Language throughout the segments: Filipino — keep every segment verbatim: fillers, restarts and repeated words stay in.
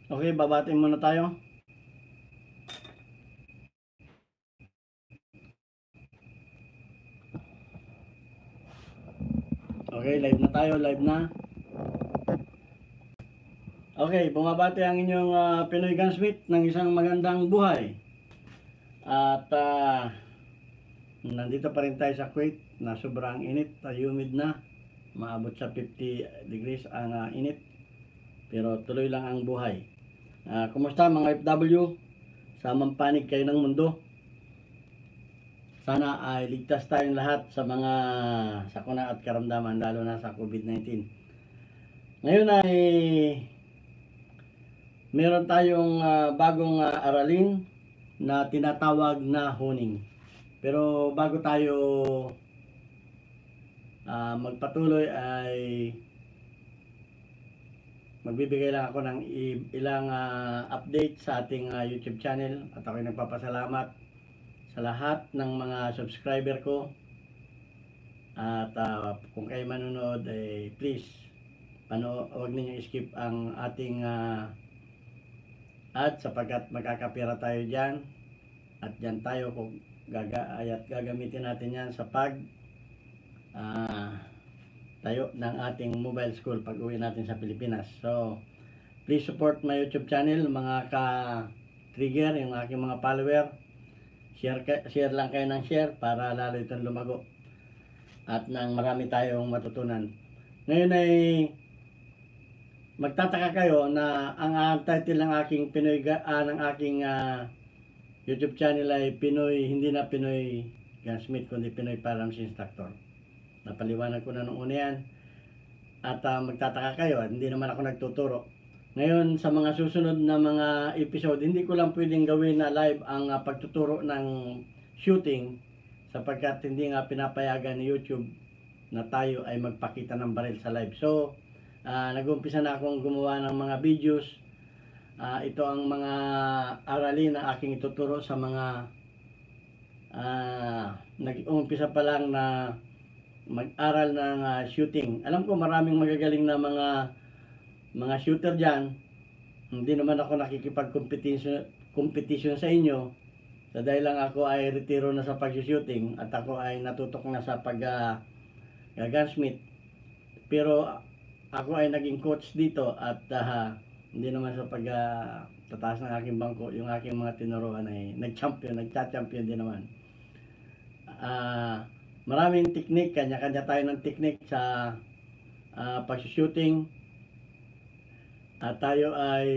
Okay, babatiin muna tayo. Okay, live na tayo, live na. Okay, bumabati ang inyong uh, Pinoy Gunsmith ng isang magandang buhay. At uh, nandito pa rin tayo sa Kuwait na sobrang init, uh, humid na. Maabot sa fifty degrees ang uh, init. Pero tuloy lang ang buhay. Uh, kumusta mga F W? Sa mampanig kayo ng mundo. Sana ay ligtas tayong lahat sa mga sakuna at karamdaman, lalo na sa COVID nineteen. Ngayon ay meron tayong uh, bagong uh, aralin na tinatawag na honing. Pero bago tayo uh, magpatuloy ay magbibigay lang ako ng ilang uh, update sa ating uh, YouTube channel. At ako'y nagpapasalamat sa lahat ng mga subscriber ko. At uh, kung kayo manonood, eh, please pano, huwag ninyo skip ang ating uh, ad sapagkat magkakapira tayo dyan. At dyan tayo kung gaga, at gagamitin natin yan sa pag uh, tayo ng ating mobile school pag uwi natin sa Pilipinas. So please support my YouTube channel mga ka-trigger, yung aking mga follower. Share, share lang kayo ng share para lalo itong lumago at nang marami tayong matutunan. Ngayon ay magtataka kayo na ang uh, title ng aking Pinoy uh, ng aking uh, YouTube channel ay Pinoy, hindi na Pinoy Gunsmith kundi Pinoy Firearms Instructor. Napaliwanag ko na noong una yan. At uh, magtataka kayo, hindi naman ako nagtuturo. Ngayon sa mga susunod na mga episode, hindi ko lang pwedeng gawin na live ang uh, pagtuturo ng shooting sapagkat hindi nga pinapayagan ni YouTube na tayo ay magpakita ng baril sa live. So uh, nag-umpisa na akong gumawa ng mga videos. Uh, ito ang mga aralin na aking ituturo sa mga uh, nag-umpisa pa lang na mag-aral ng uh, shooting. Alam ko maraming magagaling na mga mga shooter dyan. Hindi naman ako nakikipag-competition competition sa inyo. So dahil lang ako ay retiro na sa pag-shooting at ako ay natutok na sa pag uh, gunsmith. Pero ako ay naging coach dito at uh, hindi naman sa pag uh, tataas ng aking bangko, yung aking mga tinuruan ay nag-champion, nagcha-champion din naman. Ah uh, Maraming technique, kanya-kanya tayo ng technique sa uh, pag-shooting. At tayo ay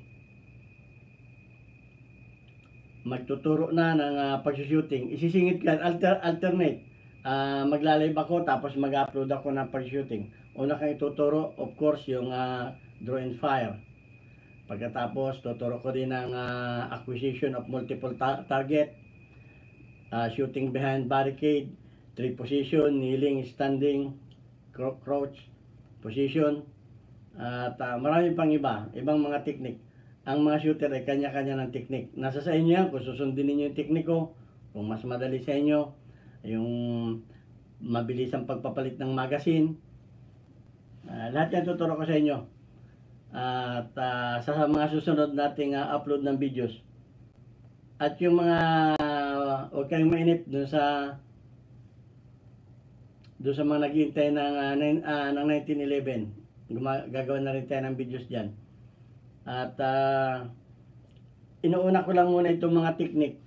magtuturo na ng uh, pag-shooting. Isisingit ka, alter, alternate. Uh, Magla-live ako tapos mag-upload ako ng pag-shooting. Una kang ituturo, of course, yung uh, draw and fire. Pagkatapos, tuturo ko din ng uh, acquisition of multiple ta target, uh, shooting behind barricade, three position, kneeling, standing, crouch position, at uh, marami pang iba, ibang mga technique. Ang mga shooter ay kanya-kanya ng technique. Nasa sa inyo yan kung susundin niyo yung technique ko, kung mas madali sa inyo, yung mabilis ang pagpapalit ng magazine. Uh, lahat yan tuturo ko sa inyo. At uh, sa mga susunod nating uh, upload ng videos. At yung mga, uh, huwag kayong mainip dun sa doon sa mga naghihintay ng, uh, uh, ng nineteen eleven. Gagawa na rin tayo ng videos dyan. At uh, inuuna ko lang muna itong mga technique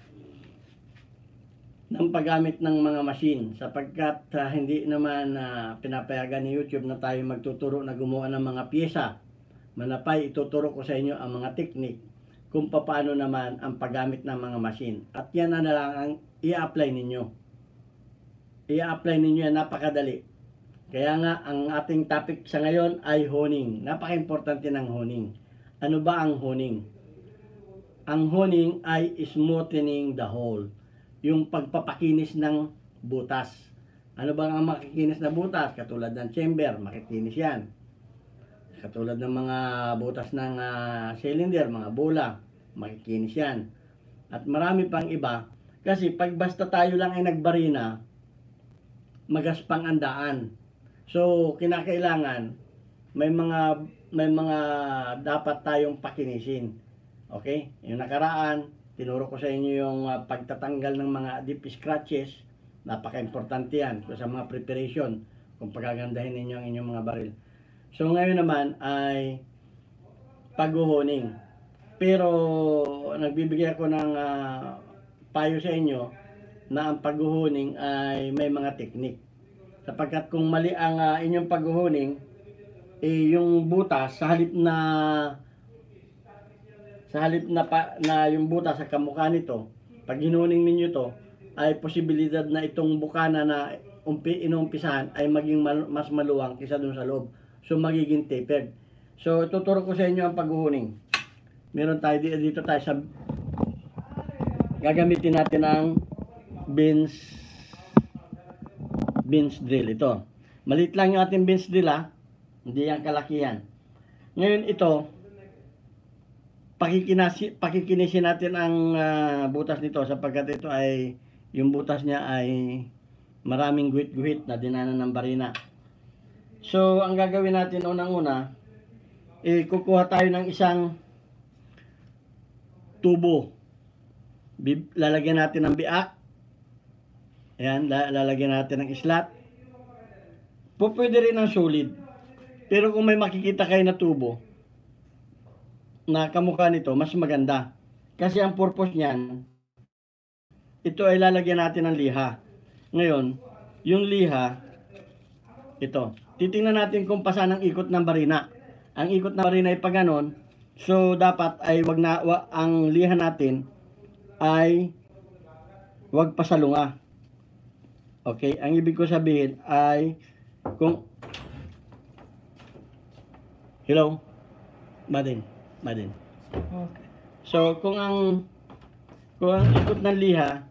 ng paggamit ng mga machine sapagkat uh, hindi naman uh, pinapayagan ni YouTube na tayo magtuturo na gumawa ng mga pyesa. Manapay ituturo ko sa inyo ang mga technique kung paano naman ang paggamit ng mga machine. At yan na lang ang i-apply ninyo. I-apply ninyo yan, napakadali. Kaya nga, ang ating topic sa ngayon ay honing. Napaka-importante ng honing. Ano ba ang honing? Ang honing ay smoothening the hole. Yung pagpapakinis ng butas. Ano ba ang makikinis na butas? Katulad ng chamber, makikinis yan. Katulad ng mga butas ng uh, cylinder, mga bola, makikinis yan. At marami pang iba. Kasi pag basta tayo lang ay nagbarina, magaspang ang daan. So, kinakailangan may mga may mga dapat tayong pakinisin. Okay? Yung nakaraan, tinuro ko sa inyo yung uh, pagtatanggal ng mga deep scratches. Napaka-importante yan sa mga preparation kung pagagandahin ninyo ang inyong mga baril. So ngayon naman ay paghuhuning. Pero nagbibigay ako ng uh, payo sa inyo na ang paghuhuning ay may mga teknik. Sapagkat kung mali ang uh, inyong paghuhuning, eh, yung butas sa halip na sa halip na, pa, na yung butas sa kamukha nito, pag hinuning ninyo to, ay posibilidad na itong bukana na umpi, inumpisahan ay maging mal, mas maluwang kaysa dun sa loob. So magiging tapered. So tuturo ko sa inyo ang paghuhuning. Meron tayo dito, dito tayo sa gagamitin natin ang Benz Benz drill. Ito. Maliit lang yung ating Benz drill ha. Hindi yan kalakihan. Ngayon ito, pakikinasi, pakikinisin natin ang uh, butas nito sapagkat ito ay, yung butas niya ay maraming guhit-guhit na dinanan ng barina. So, ang gagawin natin unang-una, eh, kukuha tayo ng isang tubo. Lalagyan natin ng biak. Ayan, lalagyan natin ng slot. Po, pwede rin ng solid. Pero kung may makikita kayo na tubo na kamukha nito, mas maganda. Kasi ang purpose niyan, ito ay lalagyan natin ng liha. Ngayon, yung liha, ito. Titingnan natin kung pasan ang ikot ng barina. Ang ikot ng barina ay pa ganon. So, dapat ay wag na, wag, ang liha natin ay wag pasalunga. Okay? Ang ibig ko sabihin ay kung hello? Madin. Madin. Okay. So, kung ang kung ang ikot ng liha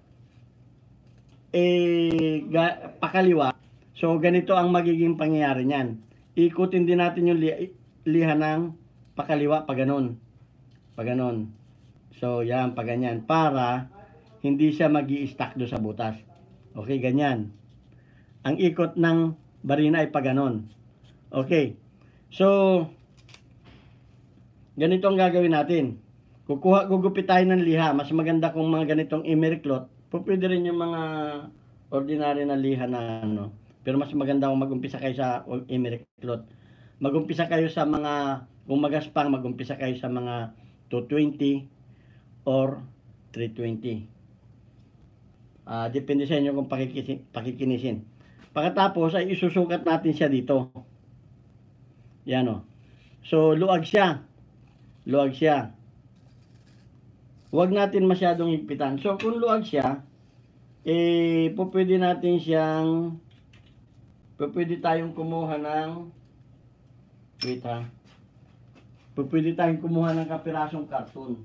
eh ga, pakaliwa, so ganito ang magiging pangyayari niyan. Ikutin din natin yung liha, liha ng pakaliwa, pa ganon. Pa ganon. So, yan, pa ganyan. Para hindi siya magi-stack do sa butas. Okay, ganyan. Ang ikot ng barina ay pa ganon. Okay. So, ganito ang gagawin natin. Kukuha, gugupit tayo ng liha. Mas maganda kung mga ganitong emery cloth. Pwede rin yung mga ordinary na liha na ano. Pero mas maganda kung mag-umpisa kayo sa emery cloth. Mag-umpisa kayo sa mga, kung magaspang, mag-umpisa kayo sa mga two twenty or three twenty. Uh, depende sa inyo kung pakikinisin. pakikinisin. Pagkatapos ay isusukat natin siya dito. Yan o. So, luag siya. Luag siya. Huwag natin masyadong higpitan. So, kung luag siya, eh, po pwede natin siyang, po pwede tayong kumuha ng, wait ha, po pwede tayong kumuha ng kapirasong karton.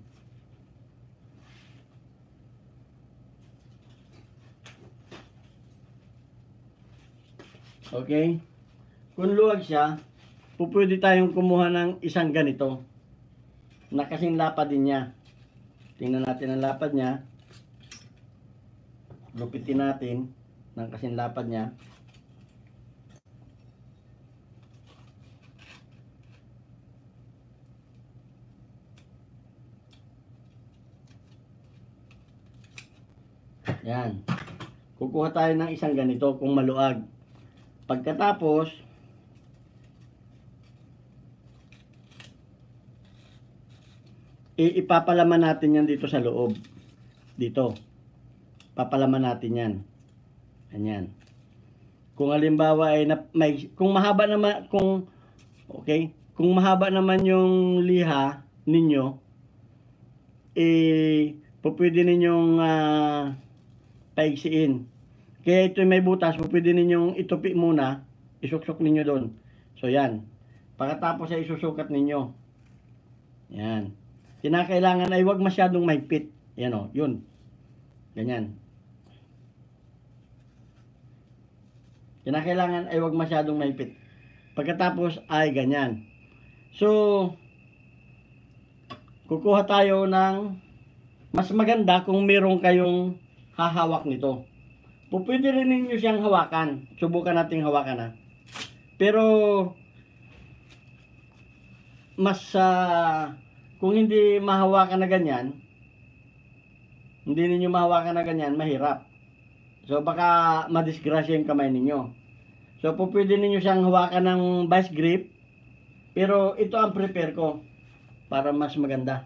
Okay? Kung luwag siya, pwede tayong kumuha ng isang ganito na kasing lapad din niya. Tingnan natin ang lapad niya. Lupitin natin ng kasing lapad niya. Yan. Kukuha tayo ng isang ganito kung maluag. Pagkatapos, ipapalaman natin yan dito sa loob. Dito. Papalaman natin yan. Ganyan. Kung halimbawa ay na, may, kung mahaba naman, kung, okay, kung mahaba naman yung liha ninyo, eh, pwede ninyong uh, paigsiin. Kaya ito may butas, pwede ninyong itupi muna, isuksok ninyo doon. So yan. Pagkatapos ay isusukat ninyo. Yan. Kinakailangan ay wag masyadong mahigpit. Yan o, yun. Ganyan. Kinakailangan ay wag masyadong mahigpit. Pagkatapos ay ganyan. So, kukuha tayo ng mas maganda kung meron kayong hahawak nito. Pwede rin ninyo siyang hawakan. Subukan nating hawakan ha. Pero mas ah, kung hindi mahawakan na ganyan, hindi ninyo mahawakan na ganyan, mahirap. So baka madisgrasya yung kamay ninyo. So po pwede ninyo siyang hawakan ng vice grip, pero ito ang prepare ko para mas maganda.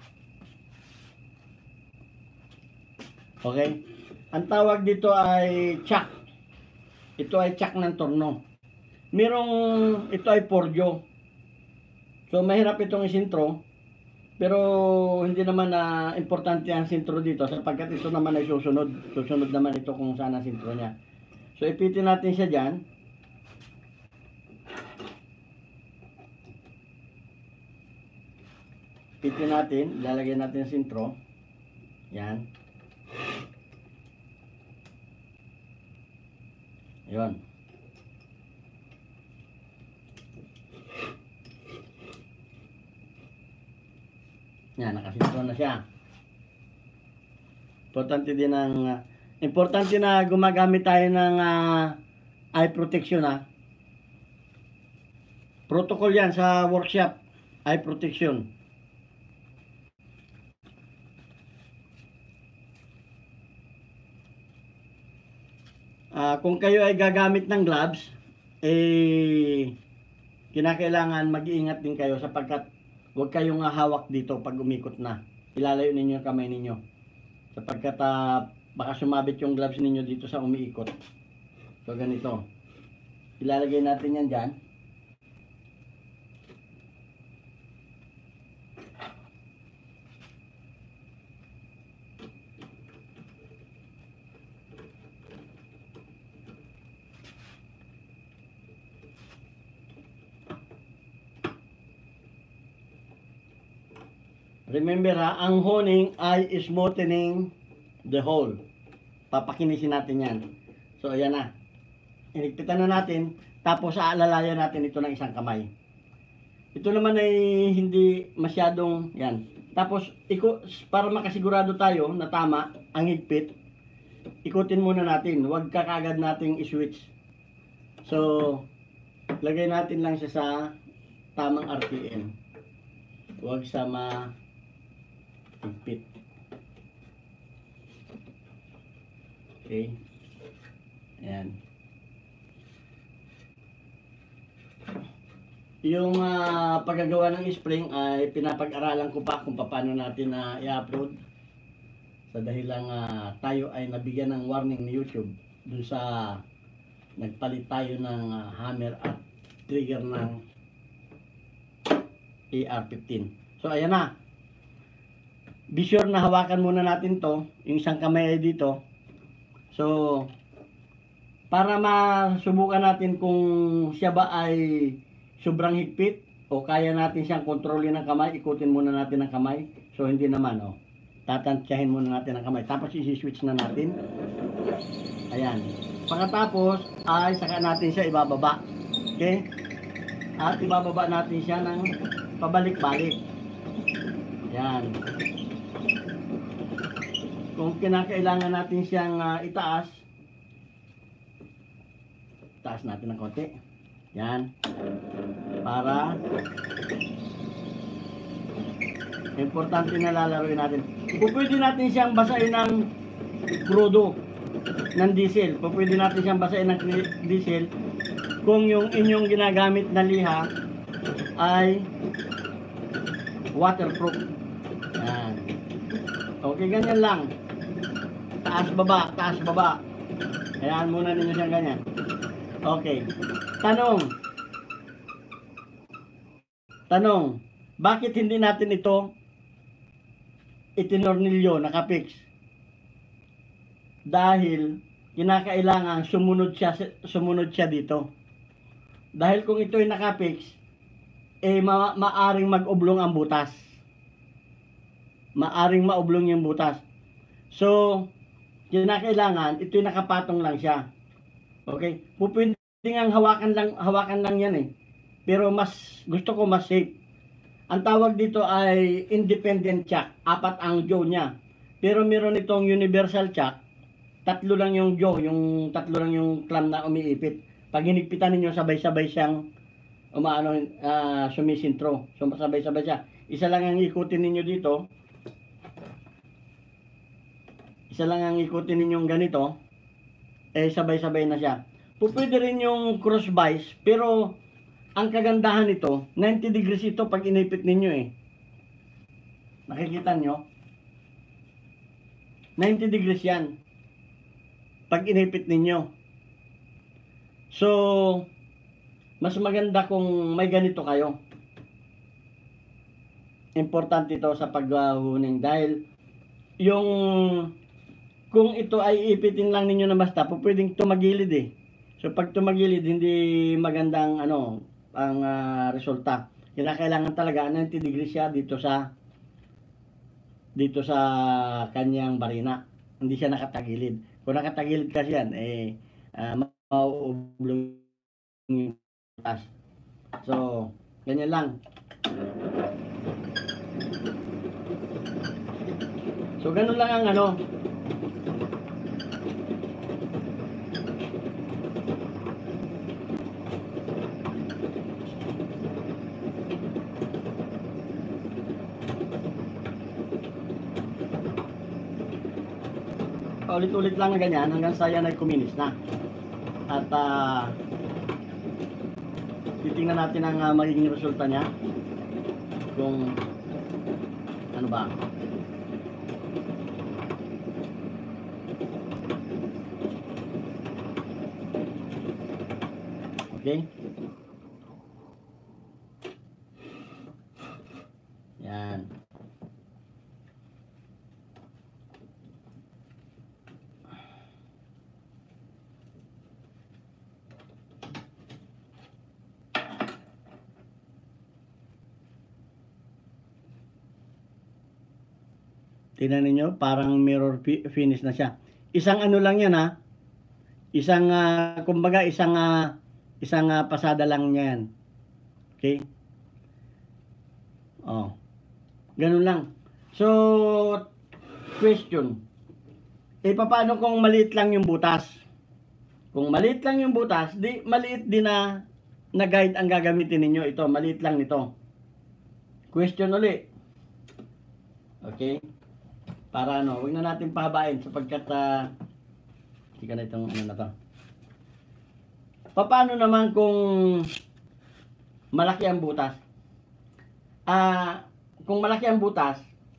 Okay? Ang tawag dito ay chuck. Ito ay chuck ng torno. Merong, ito ay porjo. So mahirap itong isintro, pero hindi naman na uh, importante ang sintro dito sapagkat ito naman ay susunod. Susunod naman ito kung saan ang sintro niya. So ipitin natin siya dyan. Ipitin natin, lalagyan natin ang sintro. Yan. Yun. Yan, nakasintro na siya. Importante din ang uh, importante na gumagamit tayo ng uh, eye protection ha. Protocol yan sa workshop, eye protection. Uh, kung kayo ay gagamit ng gloves, eh kinakailangan mag-iingat din kayo sapagkat huwag kayong hawak dito pag umikot na. Ilalayo ninyo yung kamay ninyo. Sapagkat uh, baka sumabit yung gloves ninyo dito sa umiikot. So ganito. Ilalagay natin yan dyan. Remember ha, ang honing ay smoothening the hole. Papakinisin natin yan. So ayan na. Iligpitan na natin. Tapos aalalayan natin ito ng isang kamay. Ito naman ay hindi masyadong yan. Tapos iko, para makasigurado tayo na tama ang higpit, ikutin muna natin. Huwag ka kagad nating i-switch. So lagay natin lang siya sa tamang R P M. Huwag sa ma higpit. Okay. Ayan. Yung uh, paggagawa ng spring ay pinapag-aralan ko pa kung paano natin na uh, i-upload. Sa dahilang uh, tayo ay nabigyan ng warning ni YouTube dun sa nagpalit tayo ng uh, hammer at trigger ng A R fifteen. So ayan na. Be sure na hawakan muna natin to, yung isang kamay ay dito. So para masubukan natin kung siya ba ay sobrang higpit o kaya natin siyang kontrolin ng kamay, ikutin muna natin ang kamay. So hindi naman oh. Tatantyahin muna natin ang kamay. Tapos isi-switch na natin. Ayan. Pagkatapos ay saka natin siya ibababa. Okay? At ibababa natin siya ng pabalik-balik. Ayan. Kung kinakailangan natin siyang uh, itaas, taas natin ng konti. Yan. Para importante na lalaroin natin. Kung pwede natin siyang basahin ng crudo, ng diesel. Kung pwede natin siyang basahin ng diesel, kung yung inyong ginagamit na liha ay waterproof. Yan. Okay, ganyan lang. Taas baba, taas baba. Hayaan muna ninyo siyang ganyan. Okay. Tanong. Tanong. Bakit hindi natin ito itinornilyo, nakapix? Dahil kinakailangan sumunod siya, sumunod siya dito. Dahil kung ito ay nakapix, eh ma maaring mag-oblong ang butas. Maaring maoblong yung butas. So, kinakailangan, ito yung nakapatong lang siya. Okay? Pupwede nga hawakan lang, hawakan lang yan eh. Pero mas, gusto ko mas safe. Ang tawag dito ay independent chuck. Apat ang jaw niya. Pero meron itong universal chuck. Tatlo lang yung jaw, yung tatlo lang yung clamp na umiipit. Pag hinigpitan ninyo, sabay-sabay siyang umaano, uh, sumisintro. So, sabay-sabay siya. Isa lang ang ikutin ninyo dito. Isa lang ang ikutin ninyong ganito. Eh, sabay-sabay na siya. Pwede rin yung cross vice, pero ang kagandahan nito, ninety degrees ito pag inipit ninyo eh. Nakikita nyo? ninety degrees yan. Pag inipit ninyo. So, mas maganda kung may ganito kayo. Importante ito sa paghuhuning dahil yung kung ito ay ipitin lang ninyo na basta, pwedeng tumagilid eh. So pag tumagilid, hindi magandang ano ang uh, resulta. Kinakailangan talaga ninety degrees siya dito sa dito sa kanyang barina. Hindi siya nakatagilid. Kung nakatagilid kasi yan, eh uh, mauublong yung butas. So, ganyan lang. So, ganun lang ang ano. Ulit-ulit lang na ganyan hanggang sa yan ay kuminis na. At uh, titingnan natin ang uh, magiging resulta niya. Kung ano ba. Okay? Yan. Tingnan niyo, parang mirror finish na siya. Isang ano lang yan ha. Isang uh, kumbaga isang uh, isang uh, pasada lang niyan. Okay? Oh. Ganun lang. So, question. Eh paano kung maliit lang yung butas? Kung maliit lang yung butas, di maliit din na na guide ang gagamitin ninyo. Ito, maliit lang nito. Question uli. Okay? Para ano, huwag na natin pahabain sapagkat uh, hindi ka na itong ano na to. Paano naman kung malaki ang butas? Ah, uh, kung malaki ang butas,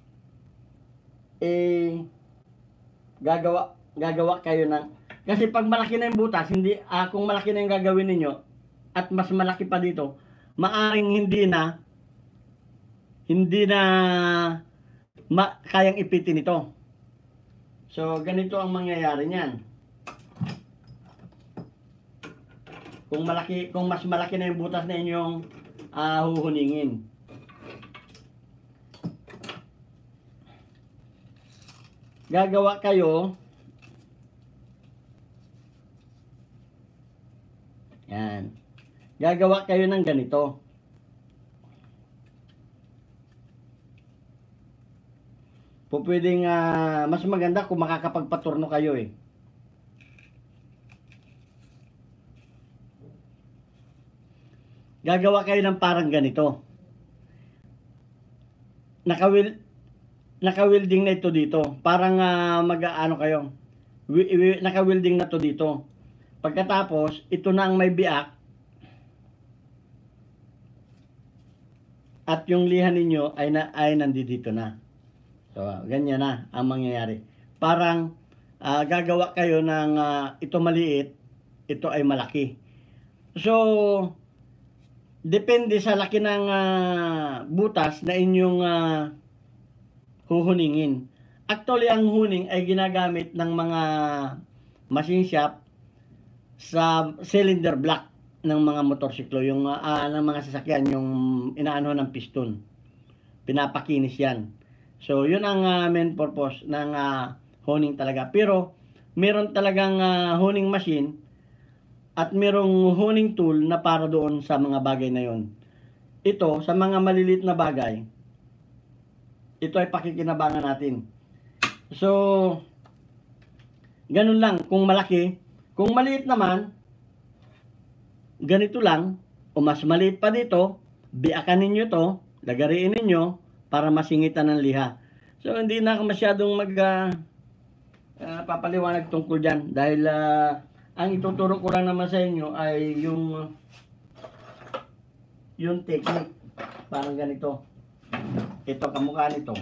eh gagawa gagawa kayo ng kasi pag malaki na yung butas, hindi uh, kung malaki na yung gagawin niyo at mas malaki pa dito, maaring hindi na hindi na ma kayang ipitin ito. So ganito ang mangyayari niyan. Kung malaki, kung mas malaki na yung butas na inyong uh, huhuningin. Gagawa kayo. Yan. Gagawa kayo ng ganito. Po pwedeng uh, mas maganda kung makakapagpaturno kayo eh. Gagawa kayo ng parang ganito. Nakawil naka-welding na ito dito. Parang uh, mag-aano kayo. Naka-welding na to dito. Pagkatapos, ito na ang may biak. At yung lihan ninyo ay na ay nandito na. So, ganyan na ang mangyayari. Parang uh, gagawa kayo ng uh, ito maliit, ito ay malaki. So, depende sa laki ng uh, butas na inyong uh, huhuningin. Actually, ang huning ay ginagamit ng mga machine shop sa cylinder block ng mga motorsiklo, yung uh, ng mga sasakyan, yung inaano ng piston. Pinapakinis yan. So, yun ang uh, main purpose ng uh, honing talaga. Pero, meron talagang uh, honing machine at merong honing tool na para doon sa mga bagay na yon. Ito, sa mga maliliit na bagay, ito ay pakikinabangan natin. So, ganun lang. Kung malaki, kung maliit naman, ganito lang. o mas maliit pa dito, biakan ninyo to, lagariin ninyo para masingitan ng liha. So hindi na ako masyadong mag uh, uh, papaliwanag tungkol dyan dahil uh, ang ituturo ko lang naman sa inyo ay yung yung technique. Parang ganito. Ito kamukha nito.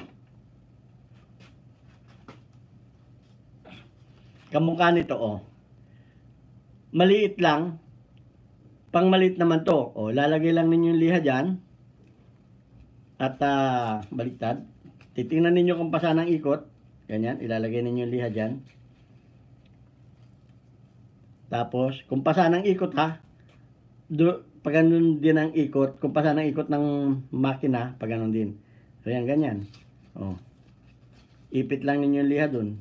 Kamukha nito, oh. Maliit lang. Pang maliit naman to. Oh, lalagay lang ninyo yung liha dyan. At uh, baliktad. Titingnan ninyo kung pasa ng ikot. Ganyan, ilalagay ninyo yung liha dyan. Tapos, kung pasa ng ikot ha, do, pag ganun din ang ikot, kung pasa ng ikot ng makina, pag ganun din. So yan, ganyan. Oh. Ipit lang ninyo yung liha dun.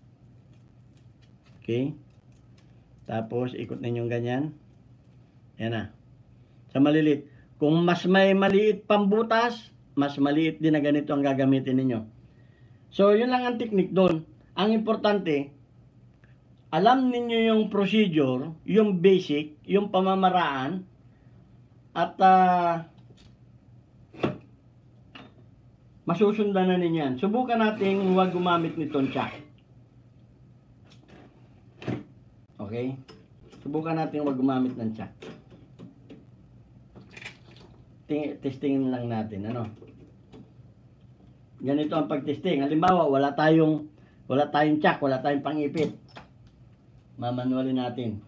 Okay. Tapos, ikot ninyo ganyan. Yan na. Sa malilit. Kung mas may maliit pang butas, mas maliit din na ganito ang gagamitin ninyo. So, yun lang ang technique doon. Ang importante, alam ninyo yung procedure, yung basic, yung pamamaraan, at uh, masusundan na ninyo yan. Subukan natin huwag gumamit nitong tsak. Okay? Subukan natin huwag gumamit ng tsak. Testingin lang natin, ano? Ganito ang pagtesting. Halimbawa, wala tayong wala tayong tsak, wala tayong pangipit. Mamanualin natin.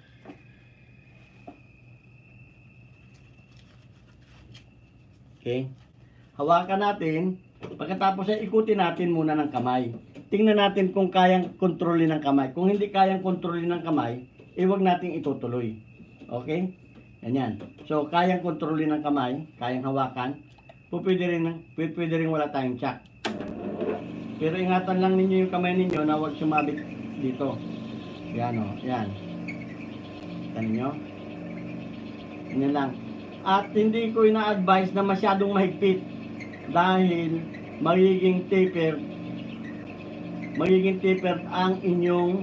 Okay? Hawakan natin. Pagkatapos ay ikutin natin muna ng kamay. Tingnan natin kung kayang kontrolin ng kamay. Kung hindi kayang kontrolin ng kamay, eh wag nating itutuloy. Okay? Ganyan. So, kayang kontrolin ng kamay, kayang hawakan. Pwede rin, pwede rin wala tayong tsak. Pero ingatan lang ninyo yung kamay ninyo na huwag sumabit dito. Yan o. Yan. Kita ninyo? Yan lang. At hindi ko ina-advise na masyadong mahigpit dahil magiging taper magiging taper ang inyong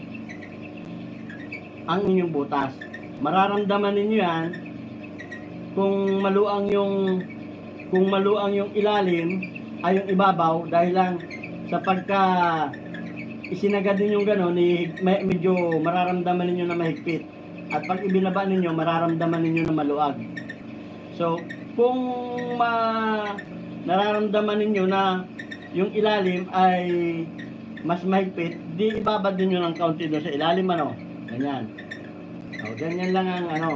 ang inyong butas. Mararamdaman ninyo yan kung maluang yung kung maluang yung ilalim ay yung ibabaw dahil lang sa pagka isinagad ninyo gano'n, eh, medyo mararamdaman ninyo na mahigpit. At pag ibinaba ninyo, mararamdaman ninyo na maluag. So, kung ma nararamdaman ninyo na yung ilalim ay mas mahigpit, di ibabad ninyo ng kaunti doon sa ilalim, ano? Ganyan. So, ganyan lang ang ano.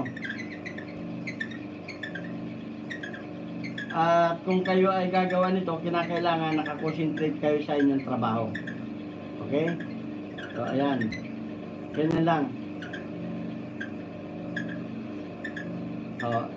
At kung kayo ay gagawa nito, kinakailangan nakakonsentrate kayo sa inyong trabaho. Okay? So, ayan. Ganyan lang. Oh.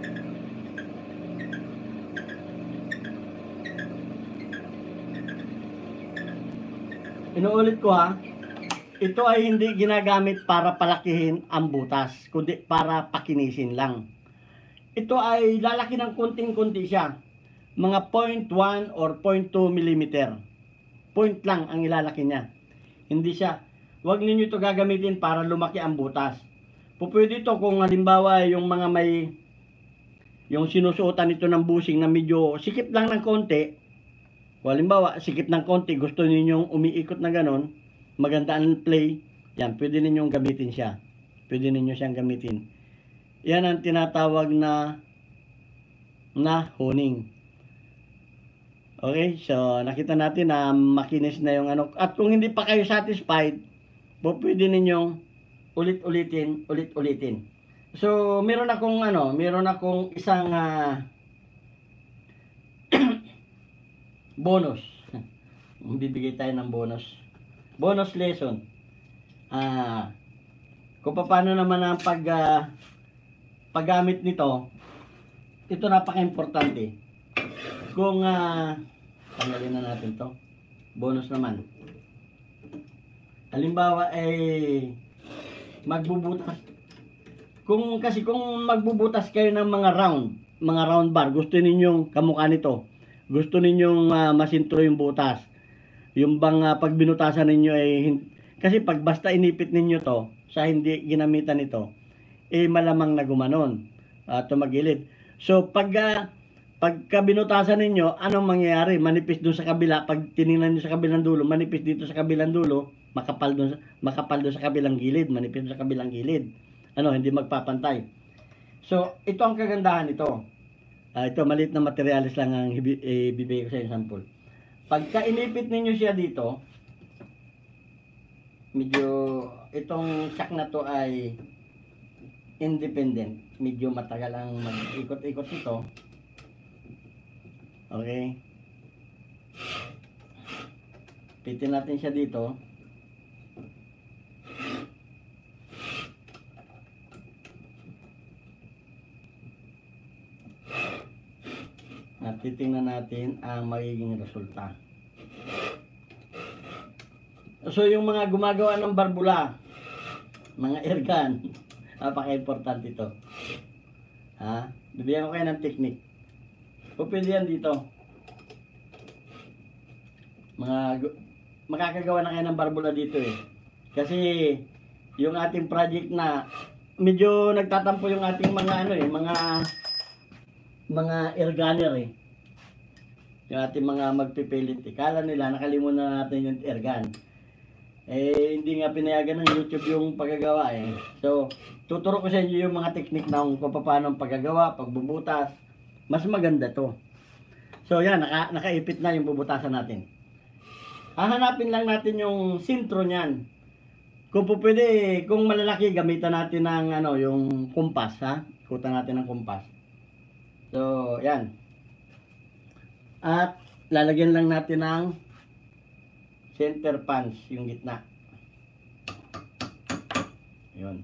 Inuulit ko ha, ito ay hindi ginagamit para palakihin ang butas, kundi para pakinisin lang. Ito ay lalaki ng kunting-kunti siya, mga zero point one or zero point two millimeter. Point lang ang ilalaki niya. Hindi siya, huwag ninyo ito gagamitin para lumaki ang butas. Pwede ito kung halimbawa yung mga may, yung sinusuotan ito ng busing na medyo sikip lang ng konti. Kung halimbawa, sikip ng konti, gusto ninyong umiikot na ganon, maganda ang play, yan, pwede ninyong gamitin siya. Pwede ninyo siyang gamitin. Yan ang tinatawag na na honing. Okay, so nakita natin na makinis na yung ano. At kung hindi pa kayo satisfied, pwede ninyong ulit-ulitin, ulit-ulitin. So, meron akong ano, meron akong isang uh, bonus. Bibigay tayo ng bonus. Bonus lesson. Ah, kung paano naman ang pag uh, paggamit nito. Ito napaka-importante. Kung uh, tanggalin na natin to. Bonus naman. Halimbawa ay eh, magbubutas. Kung kasi kung magbubutas kayo ng mga round, mga round bar, gusto ninyong kamukha nito. Gusto ninyong uh, masintro yung butas. Yung bang uh, pag binutasan ninyo ay eh, kasi pag basta inipit ninyo to sa hindi ginamitan ito, eh malamang na gumanon. uh, tumagilid. So pag uh, pagka binutasan ninyo, anong mangyayari? Manipis doon sa kabila. Pag tiningnan niyo sa kabilang dulo, manipis dito sa kabilang dulo, makapal doon makapal doon sa kabilang gilid, manipis sa kabilang gilid. Ano, hindi magpapantay. So ito ang kagandahan nito. Uh, ito maliit na materialis lang ang ibibigay ko sa inyo sample. Pagka inipit ninyo siya dito, medyo itong chuck na to ay independent. Medyo matagal ang mag-ikot-ikot ito. Okay. Pitin natin siya dito. At titingnan natin ang magiging resulta. So yung mga gumagawa ng barbula, mga airgun, napaka-importante ito. Ha? Bibigyan ko kayo ng technique. Pupili yan dito. Mga makakagawa na kayo ng barbula dito eh. Kasi yung ating project na medyo nagtatampo yung ating mga ano eh, mga mga airgunner eh. Yung ating mga magpipilit. Kala nila nakalimutan na natin yung airgun. Eh, hindi nga pinayagan ng YouTube yung paggagawa eh. So, tuturo ko sa inyo yung mga technique na kung paano ang paggagawa, pagbubutas. Mas maganda to. So, yan, naka, nakaipit na yung bubutasan natin. Hahanapin lang natin yung sintro niyan. Kung po pwede, kung malalaki, gamitan natin ng ano, yung kumpas, ha? Ikutan natin ng kumpas. So, yan. At, lalagyan lang natin ng center punch, yung gitna. Yun.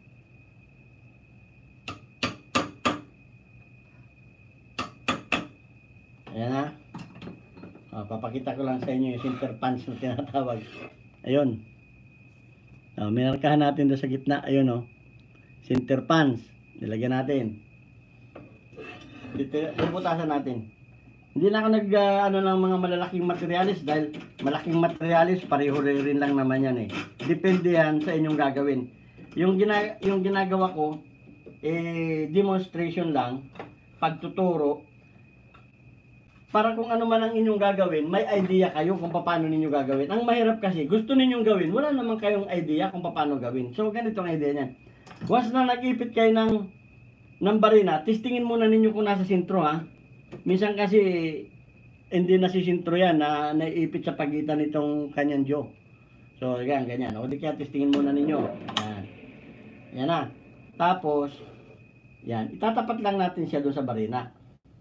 Ayan na. O, papakita ko lang sa inyo yung center punch na tinatawag. Ayun. O, minarkahan natin doon sa gitna. Ayun o. Center punch. Nilagyan natin. Dito, bubutasan natin. Hindi na ako nag uh, ano ng mga malalaking materialis dahil malaking materialis pareho rin lang naman yan eh. Depende yan sa inyong gagawin. Yung gina yung ginagawa ko eh demonstration lang, pagtuturo para kung ano man ang inyong gagawin, may idea kayo kung paano ninyo gagawin. Ang mahirap kasi, gusto ninyong gawin, wala naman kayong idea kung paano gawin. So ganito ang idea niyan. Once na nag-ipit kayo ng ng barina, testingin muna ninyo kung nasa sentro ha. Minsan kasi hindi nasisintro yan na naiipit sa pagitan nitong kanyang jaw. So yan, ganyan. O di kaya testingin muna ninyo. Yan. Yan na. Tapos, yan. Itatapat lang natin siya doon sa barina.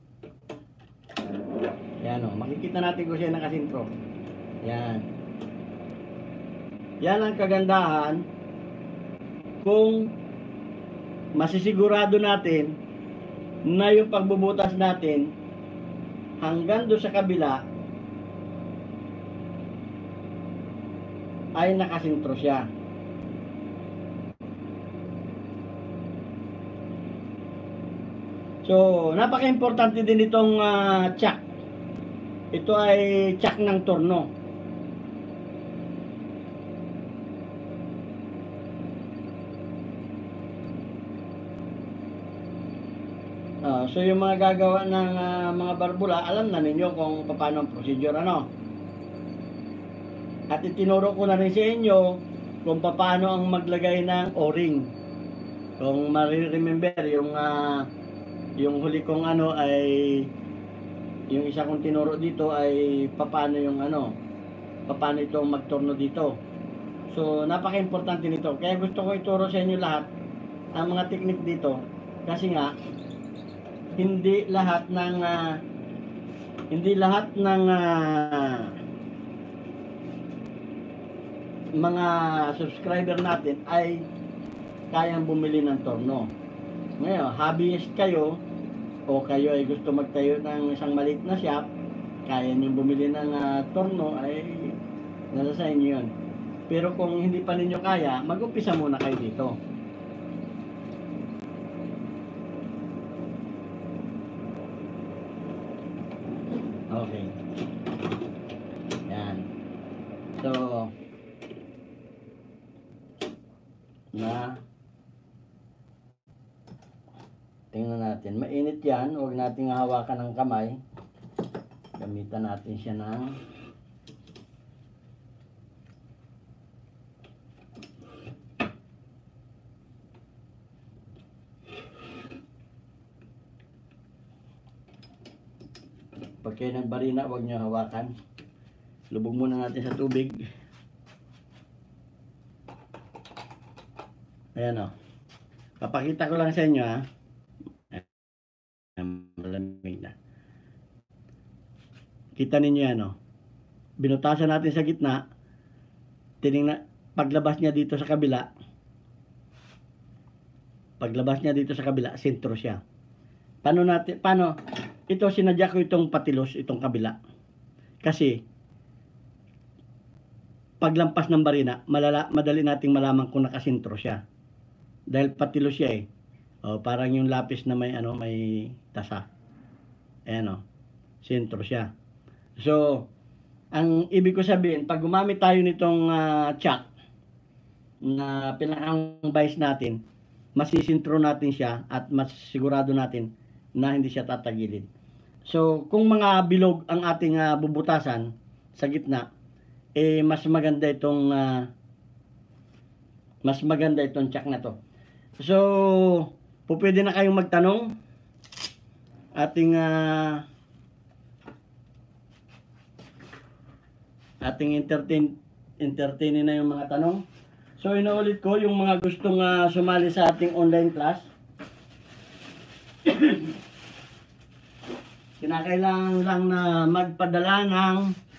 Yan o. Makikita natin kung siya nakasintro. Yan. Yan ang kagandahan kung masisigurado natin na yung pagbubutas natin hanggang doon sa kabila ay nakasintro siya. So, napaka-importante din itong uh, chuck. Ito ay chuck ng torno. Uh, so yung mga gagawa ng uh, mga barbula, alam na ninyo kung paano ang procedure ano. At itinuro ko na rin sa inyo kung paano ang maglagay ng o-ring. Kung ma-remember yung uh, yung huli kong ano ay yung isa kong tinuro dito ay paano yung ano, paano ito magtorno dito. So napaka-importante nito. Kaya gusto ko ituro sa inyo lahat ang mga technique dito kasi nga hindi lahat ng uh, hindi lahat ng uh, mga subscriber natin ay kayang bumili ng torno. Ngayon, hobbyist kayo o kayo ay gusto magtayo ng isang maliit na shop, kaya niyo bumili ng uh, torno, ay nasa sa inyo yun. Pero kung hindi pa ninyo kaya, mag-umpisa muna kayo dito. Okay. Yan. So, na tingnan natin. Mainit yan, huwag natin hawakan ng kamay. Gamitan natin siya ng pag kayo nagbarina, huwag nyo hawakan. Lubog muna natin sa tubig. Ayan o. Papakita ko lang sa inyo ha. Malamig na. Kita ninyo yan o. Binutasan natin sa gitna. Tinignan, paglabas niya dito sa kabila. Paglabas niya dito sa kabila, sentro siya. Paano natin, paano? Ito, sinadya ko itong patilos, itong kabila. Kasi, paglampas ng barina, malala, madali nating malaman kung nakasentro siya. Dahil patilos siya eh. O, parang yung lapis na may, ano, may tasa. Ayan o. Sentro siya. So, ang ibig ko sabihin, pag gumamit tayo nitong uh, chuck, na pinakang vice natin, masisintro natin siya at mas sigurado natin na hindi siya tatagilid. So, kung mga bilog ang ating uh, bubutasan sa gitna, eh mas maganda itong uh, mas maganda itong chuck na to. So, pupwede na kayong magtanong. Ating uh, ating entertain entertainin na yung mga tanong. So, inuulit ko yung mga gustong uh, sumali sa ating online class. Kinakailangan lang na magpadala ng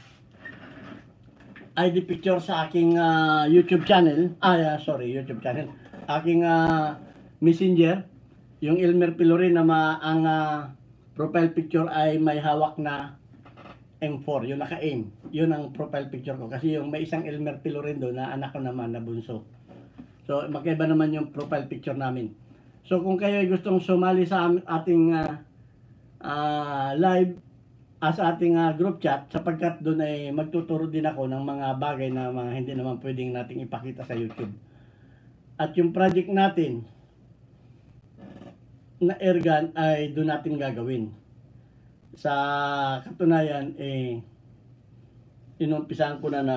I D picture sa aking uh, YouTube channel. Ah, sorry, YouTube channel. Aking uh, Messenger. Yung Elmer Pilorin na ma ang uh, profile picture ay may hawak na M four. Yung naka-aim. Yun ang profile picture ko. Kasi yung may isang Elmer Pilorin doon na anak ko naman na bunso. So, magkaiba naman yung profile picture namin. So, kung kayo ay gustong sumali sa ating uh, uh, live as ating uh, group chat, sapagkat doon ay magtuturo din ako ng mga bagay na mga hindi naman pwedeng nating ipakita sa YouTube. At yung project natin na airgun ay doon natin gagawin. Sa katunayan, eh, inumpisahan ko na na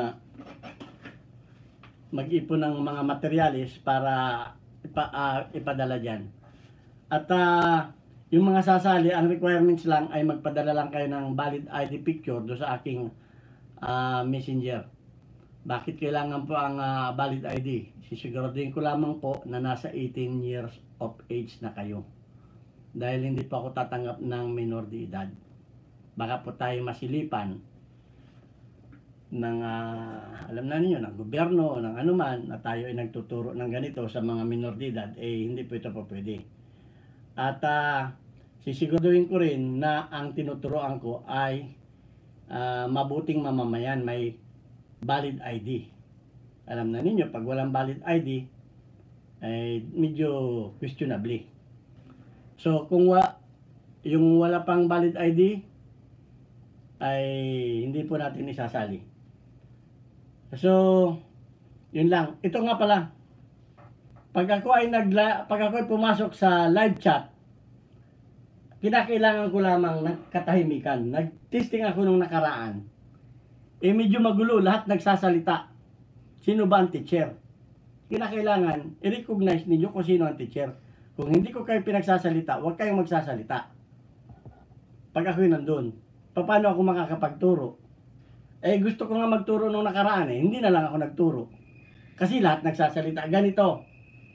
mag-ipon ng mga materyales para ipa, uh, ipadala dyan. At uh, yung mga sasali, ang requirements lang ay magpadala lang kayo ng valid I D picture do sa aking uh, messenger. Bakit kailangan po ang uh, valid I D? Sisiguraduhin ko lamang po na nasa eighteen years of age na kayo. Dahil hindi po ako tatanggap ng minor de edad. Baka po tayo masilipan ng, uh, alam na ninyo, ng gobyerno o ng anuman na tayo ay nagtuturo ng ganito sa mga minor de edad, eh hindi po ito po pwede. At uh, sisiguraduhin ko rin na ang tinuturoan ko ay uh, mabuting mamamayan, may valid I D. Alam na ninyo, pag walang valid I D, ay medyo questionable. So, kung wa, yung wala pang valid I D, ay hindi po natin isasali. So, yun lang. Ito nga pala, pag ako ay nagla, pag ako ay pumasok sa live chat, kinakailangan ko lamang ng katahimikan. Nag-testing ako nung nakaraan. Eh medyo magulo, lahat nagsasalita. Sino ba ang teacher? Kinakailangan i-recognize ninyo kung sino ang teacher. Kung hindi ko kayo pinagsasalita, huwag kayong magsasalita. Pag ako'y nandun, paano ako makakapagturo? Eh gusto ko nga magturo nung nakaraan eh, hindi na lang ako nagturo. Kasi lahat nagsasalita. Ganito.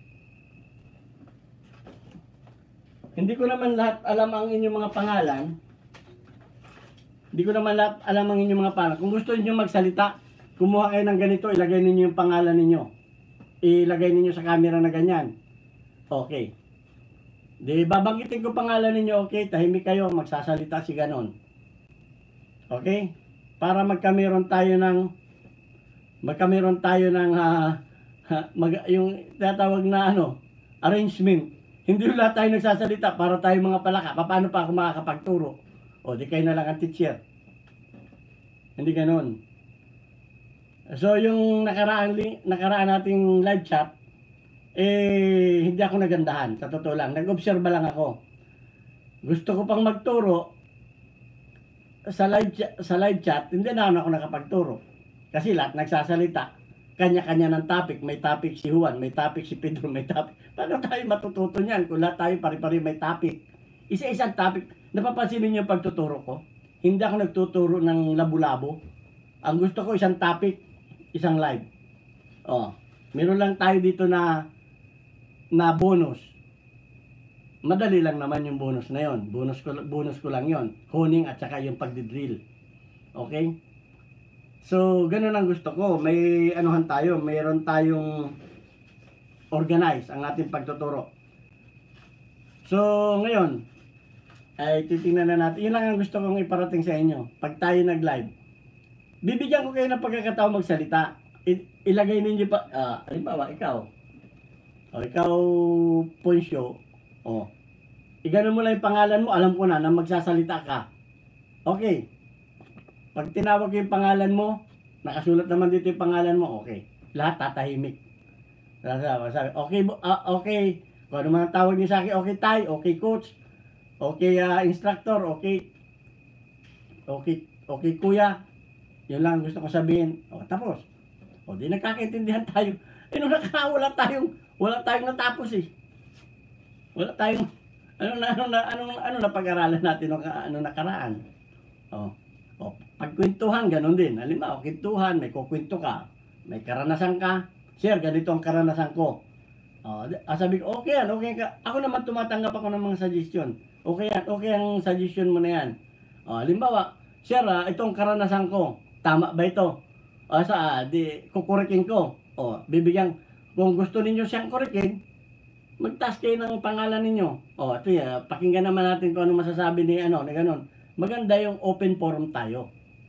Hindi ko naman lahat alam ang inyong mga pangalan. Hindi ko naman lahat alam ang inyong mga pangalan. Kung gusto niyo magsalita, kumuha kayo ng ganito, ilagay ninyo yung pangalan ninyo. Ilagay ninyo sa camera na ganyan. Okay. Di babanggitin ko pangalan ninyo, okay? Tahimik kayo, magsasalita si ganon. Okay? Para magkameron tayo ng magkameron tayo ng uh, mag, yung tatawag na ano, arrangement. Hindi lahat tayo nagsasalita para tayo mga palaka. Paano pa ako makakapagturo? O, di kayo na lang ang teacher. Hindi ganon. So, yung nakaraan, nakaraan nating live chat, eh, hindi ako nagandahan. Sa totoo lang. Nag-observe lang ako. gusto ko pang magturo sa live chat, sa live chat, hindi na ako nakapagturo. Kasi lahat nagsasalita. Kanya-kanya ng topic. May topic si Juan, may topic si Pedro, may topic. Paano tayo matututo niyan kung lahat tayo pari-pari may topic? Isa-isang topic. Napapansin niyo yung pagtuturo ko? Hindi ako nagtuturo ng labo-labo. Ang gusto ko isang topic, isang live. Oh, meron lang tayo dito na na bonus. Madali lang naman yung bonus na yon. Bonus ko, bonus ko lang yon. Honing at saka yung pagdidrill. Okay? So, ganun ang gusto ko. May anuhan tayo. Mayroon tayong organize ang ating pagtuturo. So, ngayon, ay titingnan na natin. Yun lang ang gusto kong iparating sa inyo. Pag tayo nag-live, bibigyan ko kayo ng pagkakataon magsalita. I- ilagay ninyo pa, ah, halimbawa, ikaw. O, ikaw, Poncio. O, iganon mo lang yung pangalan mo, alam ko na na magsasalita ka. Okay. Pag tinawag ko yung pangalan mo, nakasulat naman dito yung pangalan mo, okay. Lahat tatahimik. Sabi, okay, uh, okay. Kung ano man ang tawag niyo sa akin, okay tay, okay coach, okay uh, instructor, okay, okay, okay kuya. Yun lang gusto ko sabihin. O, tapos. O, di nagkakaintindihan tayo. Eh, nung nakaraan, wala tayong, wala tayong natapos eh. Wala tayong, ano na, ano na, ano, ano na pag-aralan natin nung ano nakaraan. O, o, pagkwentuhan, ganun din. Halimbawa, kwentuhan, may kukwento ka, may karanasan ka. Sir, ganito ang karanasan ko. O, sabi ko, okay yan, okay ka. Ako naman tumatanggap ako ng mga suggestion. Okay yan, okay ang suggestion mo na yan. O, halimbawa, sir, ah, itong karanasan ko, tama ba ito? O, sa, di, kukurikin ko. O, bibigyan, kung gusto ninyo siyang kurikin, mag-task kayo ng pangalan ninyo. O, ito yan, pakinggan naman natin kung ano masasabi ni, ano, na ganun. Maganda yung open forum tayo.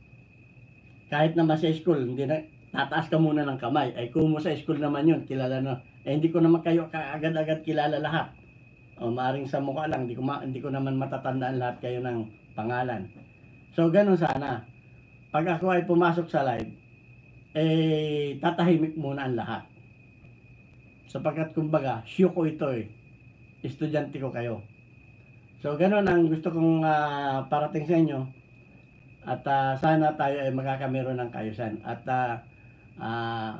Kahit naman sa school, hindi na, tataas ka muna ng kamay. Ay, kung mo sa school naman yun, kilala na. Eh, hindi ko naman kayo kaagad-agad kilala lahat. O, maaring sa mukha lang, hindi ko, ma, hindi ko naman matatandaan lahat kayo ng pangalan. So, ganun sana. Pag ako ay pumasok sa live, eh, tatahimik muna ang lahat. Sapagkat kumbaga, sure ko ito eh. Estudyante ko kayo. So, ganun ang gusto kong uh, parating sa inyo. At uh, sana tayo ay magkakameron ng kaayusan. At uh, uh,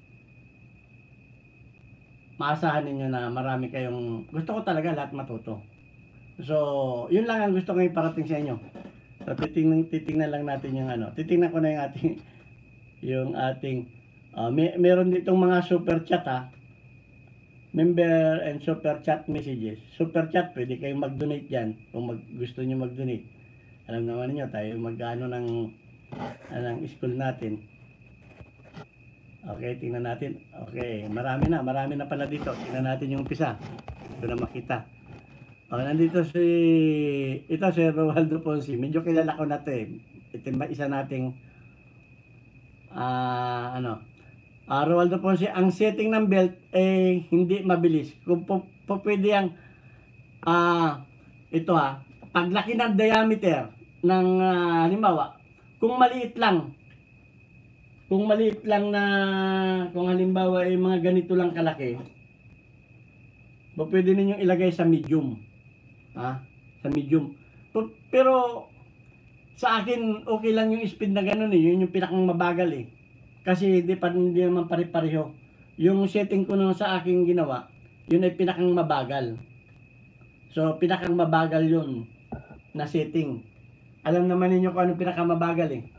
maasahan ninyo na marami kayong, gusto ko talaga lahat matuto. So, yun lang ang gusto kong iparating sa inyo. So, titingnan, titingnan lang natin yung ano. Titingnan ko na yung ating, yung ating, uh, may, meron ditong mga super chat ha. Member and super chat messages. Super chat, pwede kayong mag-donate dyan kung mag, gusto nyo mag-donate. Alam naman niyo tayo mag-ano ng, ng school natin. Okay, tingnan natin. Okay, marami na, marami na pala dito. Tingnan natin yung umpisa. Ito na makita. O, nandito si, ito si Roaldo Ponce. Medyo kilala ko na ito eh. Ito isa nating, ah, uh, ano, Uh, Roaldo Ponce, ang setting ng belt eh hindi mabilis. Kung po, po pwede ang uh, ito ha, paglaki ng diameter ng uh, halimbawa, kung maliit lang, kung maliit lang na, kung halimbawa ay eh, mga ganito lang kalaki, po pwede ninyong ilagay sa medium. Ha? Sa medium. Pero sa akin okay lang yung speed na ganun eh, yun yung pinakang mabagal eh. Kasi hindi pa hindi naman pare-pareho. Yung setting ko nung sa aking ginawa, yun ay pinakang mabagal. So, pinakang mabagal yun na setting. Alam naman ninyo kung ano pinakang mabagal eh.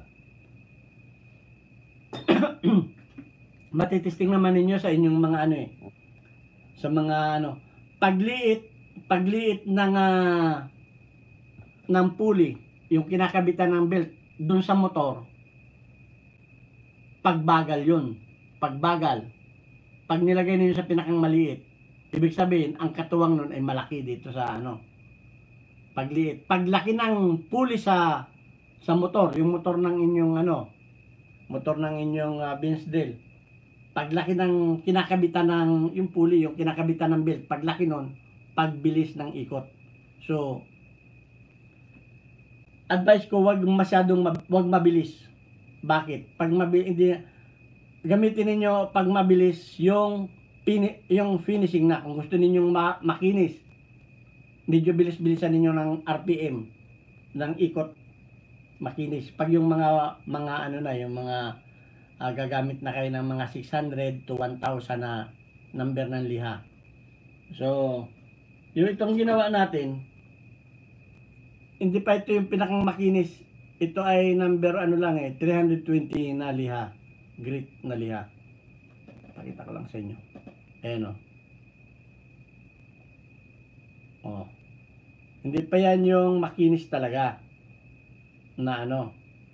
Matitesting naman ninyo sa inyong mga ano eh. Sa mga ano. Pagliit, pagliit ng, uh, ng pulley, yung kinakabitan ng belt, dun sa motor, pagbagal yun. Pagbagal. Pag nilagay niyo sa pinakang maliit, ibig sabihin, ang katuwang nun ay malaki dito sa ano. Pagliit. Paglaki ng pulley sa sa motor, yung motor ng inyong ano, motor ng inyong uh, Binsdale. Paglaki ng kinakabitan ng yung pulley, yung kinakabitan ng belt, paglaki nun, pagbilis ng ikot. So, advice ko, wag masyadong wag mabilis. Bakit? Pag mabilis, hindi, gamitin niyo pag mabilis yung, pini, yung finishing na. Kung gusto ninyong ma, makinis, medyo bilis-bilisan ninyo ng R P M ng ikot makinis. Pag yung mga mga ano na, yung mga uh, gagamit na kayo ng mga six hundred to one thousand na number ng liha. So, yung itong ginawa natin, hindi pa ito yung pinakang makinis. Ito ay number ano lang eh, three twenty na liha. Grit na liha. Pakita ko lang sa inyo. Ayan o. Oh. Hindi pa yan yung makinis talaga. Na ano.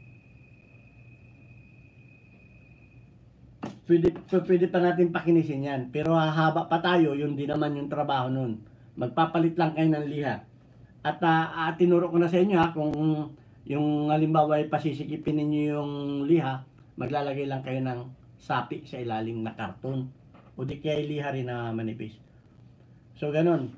Pwede, pwede pa natin pakinisin yan. Pero hahaba pa tayo, yun din naman yung trabaho nun. Magpapalit lang kayo ng liha. At uh, uh, tinuro ko na sa inyo ha, kung yung halimbawa ay pasisikipin ninyo yung liha, maglalagay lang kayo ng sapi sa ilalim na karton. O di kaya liha rin na manipis. So ganun.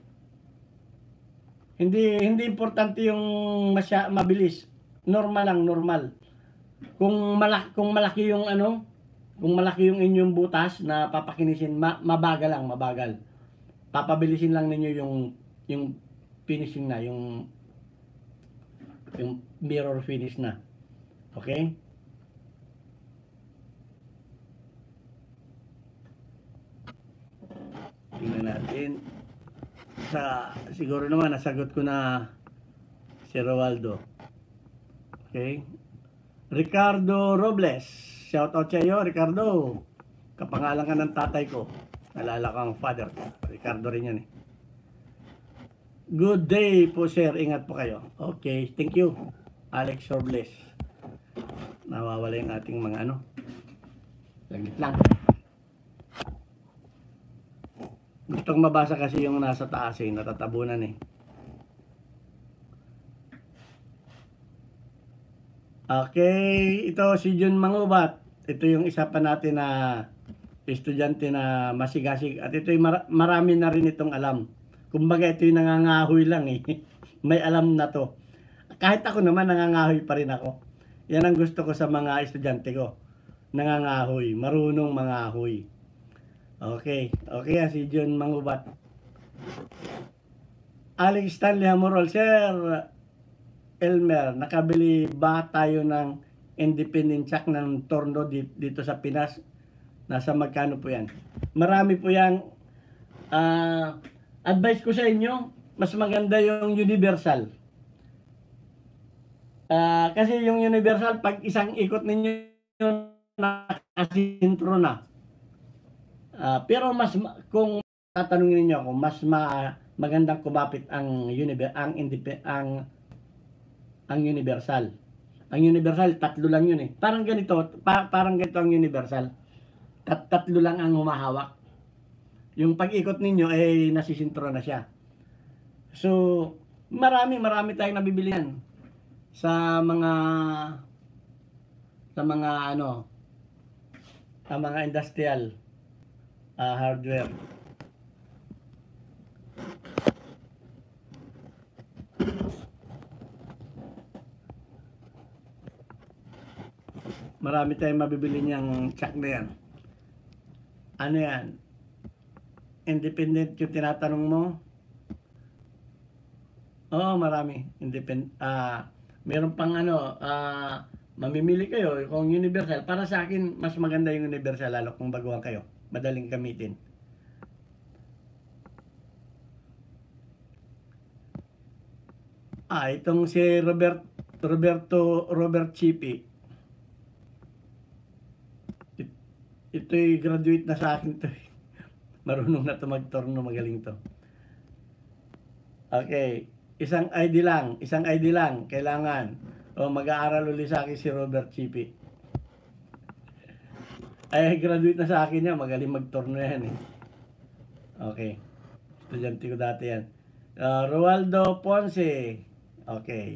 Hindi hindi importante yung masya, mabilis. Normal lang, normal. Kung malaki, kung malaki yung ano, kung malaki yung inyong butas na papakinisin, ma, mabagal lang, mabagal. Papabilisin lang ninyo yung yung finishing na, yung yung mirror finish na. Okay? Tingnan natin. Sa siguro naman nasagot ko na si Roaldo. Okay? Ricardo Robles. Shout out sa iyo, Ricardo. Kapangalan ka ng tatay ko. Nalala kang father ko. Ricardo rin yan eh. Good day po sir. Ingat po kayo. Okay, thank you. Alex Robles. Nawawala yung ating mga ano. Langit lang. Gustong mabasa kasi yung nasa taas eh. Natatabunan eh. Okay, ito si Jun Mangubat. Ito yung isa pa natin na estudyante na masigasig. At ito yung mar marami na rin itong alam. Kumbaga ito yung nangangahoy lang eh. May alam na to. Kahit ako naman nangangahoy pa rin ako. Yan ang gusto ko sa mga estudyante ko. Nangangahoy, marunong mangahoy. Okay, okay si Jun Mangubat. Alex Stanley Hamorol, Sir Elmer, nakabili ba tayo ng independent check ng torno dito sa Pinas? Nasa magkano po yan? Marami po yan. Uh, advice ko sa inyo, mas maganda yung universal. Uh, kasi yung universal, pag isang ikot ninyo, nakasintro na. Uh, pero mas, kung tatanungin niyo ako, mas ma, magandang kumapit ang, univer, ang, ang ang universal. Ang universal, tatlo lang yun eh. Parang ganito, pa, parang ganito ang universal. Tat, tatlo lang ang humahawak. Yung pag-ikot ninyo, eh, nasisintro na siya. So, marami, marami tayong nabibili yan. Sa mga, sa mga, ano, sa mga industrial uh, hardware. Marami tayong mabibili niyang check na yan. Ano yan? Independent yung tinatanong mo? Oo, marami. Independent. Uh, meron pang ano, uh, mamimili kayo kung universal. Para sa akin, mas maganda yung universal lalo kung baguhan kayo. Madaling gamitin. Ah, itong si Robert, Roberto, Robert Chipi. Ito'y graduate na sa akin to. Marunong na to mag-torno, magaling to. Okay, isang I D lang, isang I D lang, kailangan. O mag-aaral ulit sa akin si Robert Chipi. Ay, graduate na sa akin yan, magaling mag-torno yan eh. Okay, estudyante ko dati yan. Uh, Roaldo Ponce. Okay.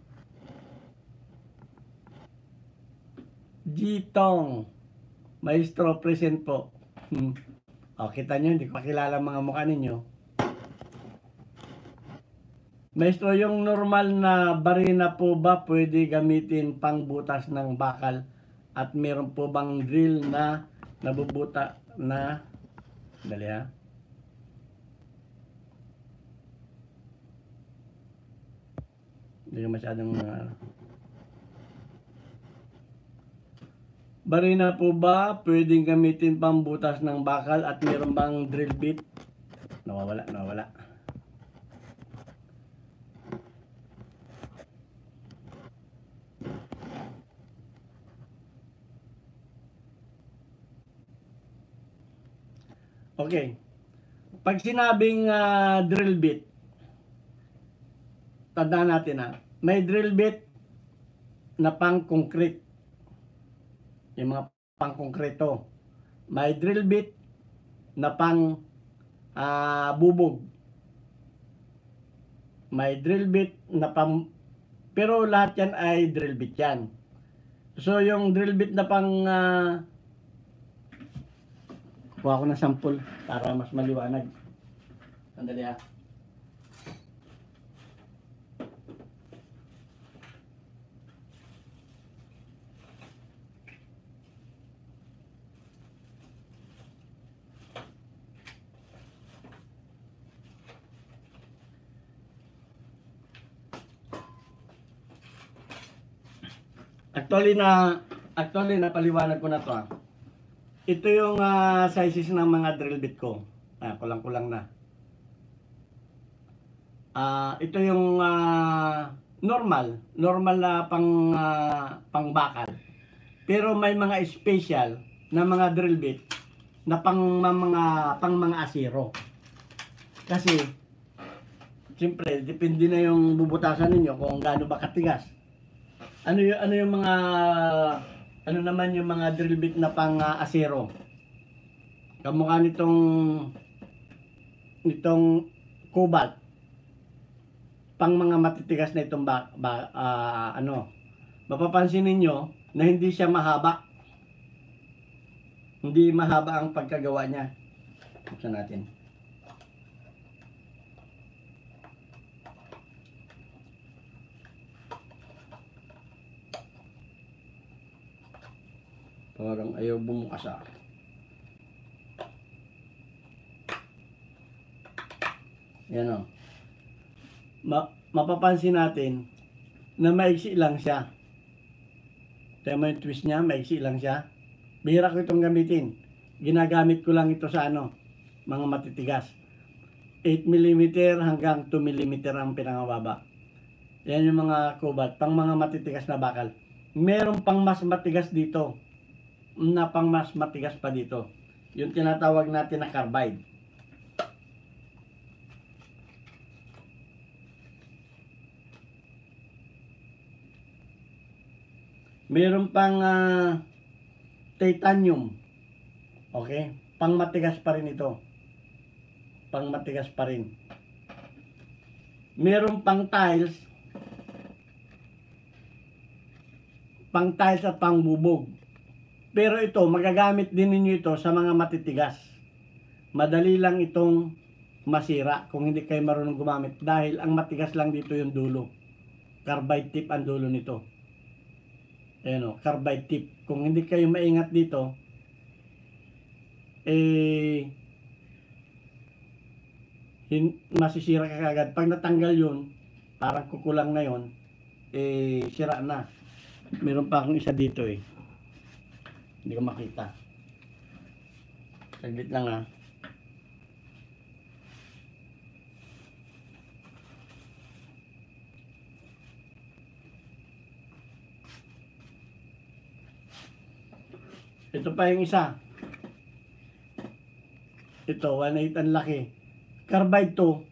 Gitong. Maestro, present po. Hmm. O, kita nyo, hindi ko pakilala mga mukha ninyo. Maestro, yung normal na barina po ba pwede gamitin pang butas ng bakal? At meron po bang drill na nabubuta na... Dali ha. Hindi ka masyadong uh, barina po ba pwedeng gamitin pambutas ng bakal at meron bang drill bit? Nawawala, nawawala. Okay. Pag sinabing uh, drill bit, tandaan natin ha, may drill bit na pang-concrete. Yung mga pang-konkreto. May drill bit na pang uh, bubog. May drill bit na pang, pero lahat yan ay drill bit yan. So yung drill bit na pang uh, kuha ko ng sample para mas maliwanag. Sandali ha. Actually na actually na paliwanag ko na to. Ah. Ito yung uh, sizes ng mga drill bit ko. Ah, kulang-kulang na. Ah, uh, ito yung uh, normal, normal na pang uh, pang bakal. Pero may mga special na mga drill bit na pang mga pang mga asero. Kasi siyempre depende na yung bubutasan ninyo kung gaano ba katigas. Ano yung ano yung mga ano naman yung mga drill bit na pang uh, asero. Kamukha nitong nitong cobalt. Pang mga matitigas na itong ba, ba, uh, ano. Mapapansin niyo na hindi siya mahaba. Hindi mahaba ang pagkagawa niya. Buksan natin. Parang ayaw bumukas ah. Yan o. Ma mapapansin natin na maiksi lang siya. Kaya mo yung twist niya, maiksi lang siya. Bihira ko itong gamitin. Ginagamit ko lang ito sa ano, mga matitigas. eight millimeter hanggang two millimeter ang pinangababa. Yan yung mga cobalt, pang mga matitigas na bakal. Meron pang mas matigas dito. Na pang mas matigas pa dito. Yung tinatawag natin na carbide. Meron pang uh, titanium. Okay? Pang matigas pa rin ito. Pang matigas pa rin. Meron pang tiles. Pang tiles at pang bubog. Pero ito, magagamit din ninyo ito sa mga matitigas. Madali lang itong masira kung hindi kayo marunong gumamit. Dahil ang matigas lang dito yung dulo. Carbide tip ang dulo nito. Ayan o, carbide tip. Kung hindi kayo maingat dito, eh, hin masisira ka kagad. Pag natanggal yun, parang kukulang na yun, eh, sira na. Meron pa akong isa dito eh. Hindi ko makita. Saglit lang ah. Ito pa yung isa. Ito, one eight ang laki. Carbide to.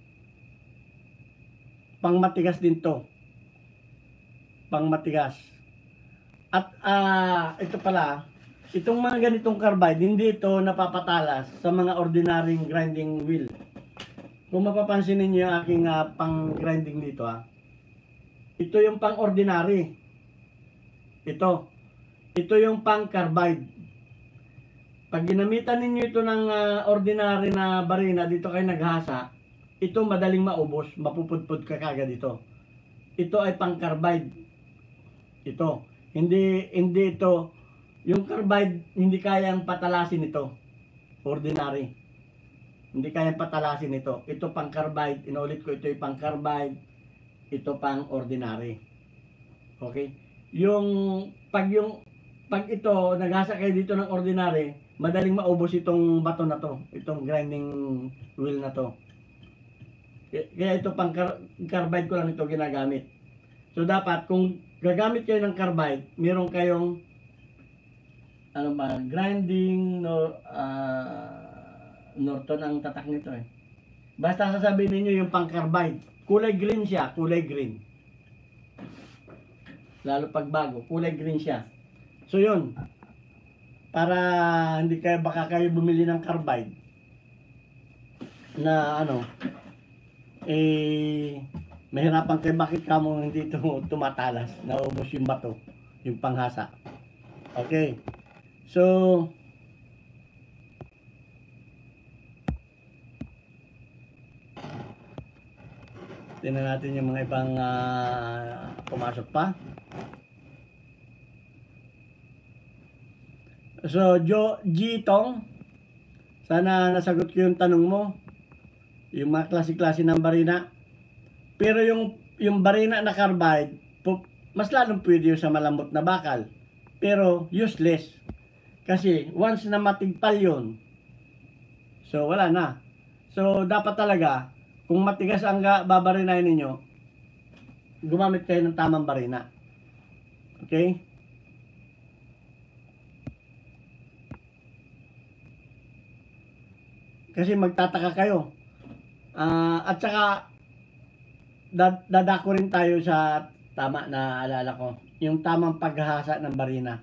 Pang matigas din to. Pang matigas. At uh, ito pala, itong mga ganitong carbide, hindi ito napapatalas sa mga ordinaryong grinding wheel. Kung mapapansin niyo yung aking uh, pang grinding dito ah. Ito yung pang ordinary. Ito. Ito yung pang carbide. Pag ginamitan ninyo ito ng uh, ordinary na barina, dito kayo naghasa, ito madaling maubos, mapupudpud ka kagad dito. Ito ay pang carbide. Ito. Hindi, hindi ito. Yung carbide, hindi kayang patalasin ito. Ordinary. Hindi kayang patalasin ito. Ito pang carbide. Inulit ko, ito yung pang carbide. ito pang ordinary. Okay? Yung pag yung pag ito naghasa kayo dito ng ordinary, madaling maubos itong bato na to, itong grinding wheel na to. Kaya ito pang car carbide ko lang ito ginagamit. So dapat kung gagamit kayo ng carbide, meron kayong ano ba, grinding no uh, Norton ang tatak nito eh. Basta sasabihin niyo yung pang carbide, kulay green siya, kulay green. Lalo pag bago, kulay green siya. So yun, para hindi kayo baka kayo bumili ng carbide na ano eh mahirapan kayo bakit kamo hindi tumatalas, naubos yung bato, yung panghasa. Okay. So tingnan natin yung mga ibang uh, pumasok pa. So, Jo G Tong, sana nasagot ko yung tanong mo. Yung mga klase-klase ng barina. Pero yung yung barina na carbide, mas lalong pwede yung sa malambot na bakal. Pero useless. Kasi once na matigpal yun, so wala na. So, dapat talaga, kung matigas ang babarinahin ninyo, gumamit kayo ng tamang barina. Okay? Kasi magtataka kayo. Uh, at saka, dad dadako rin tayo sa tama na alala ko. Yung tamang paghahasa ng barina.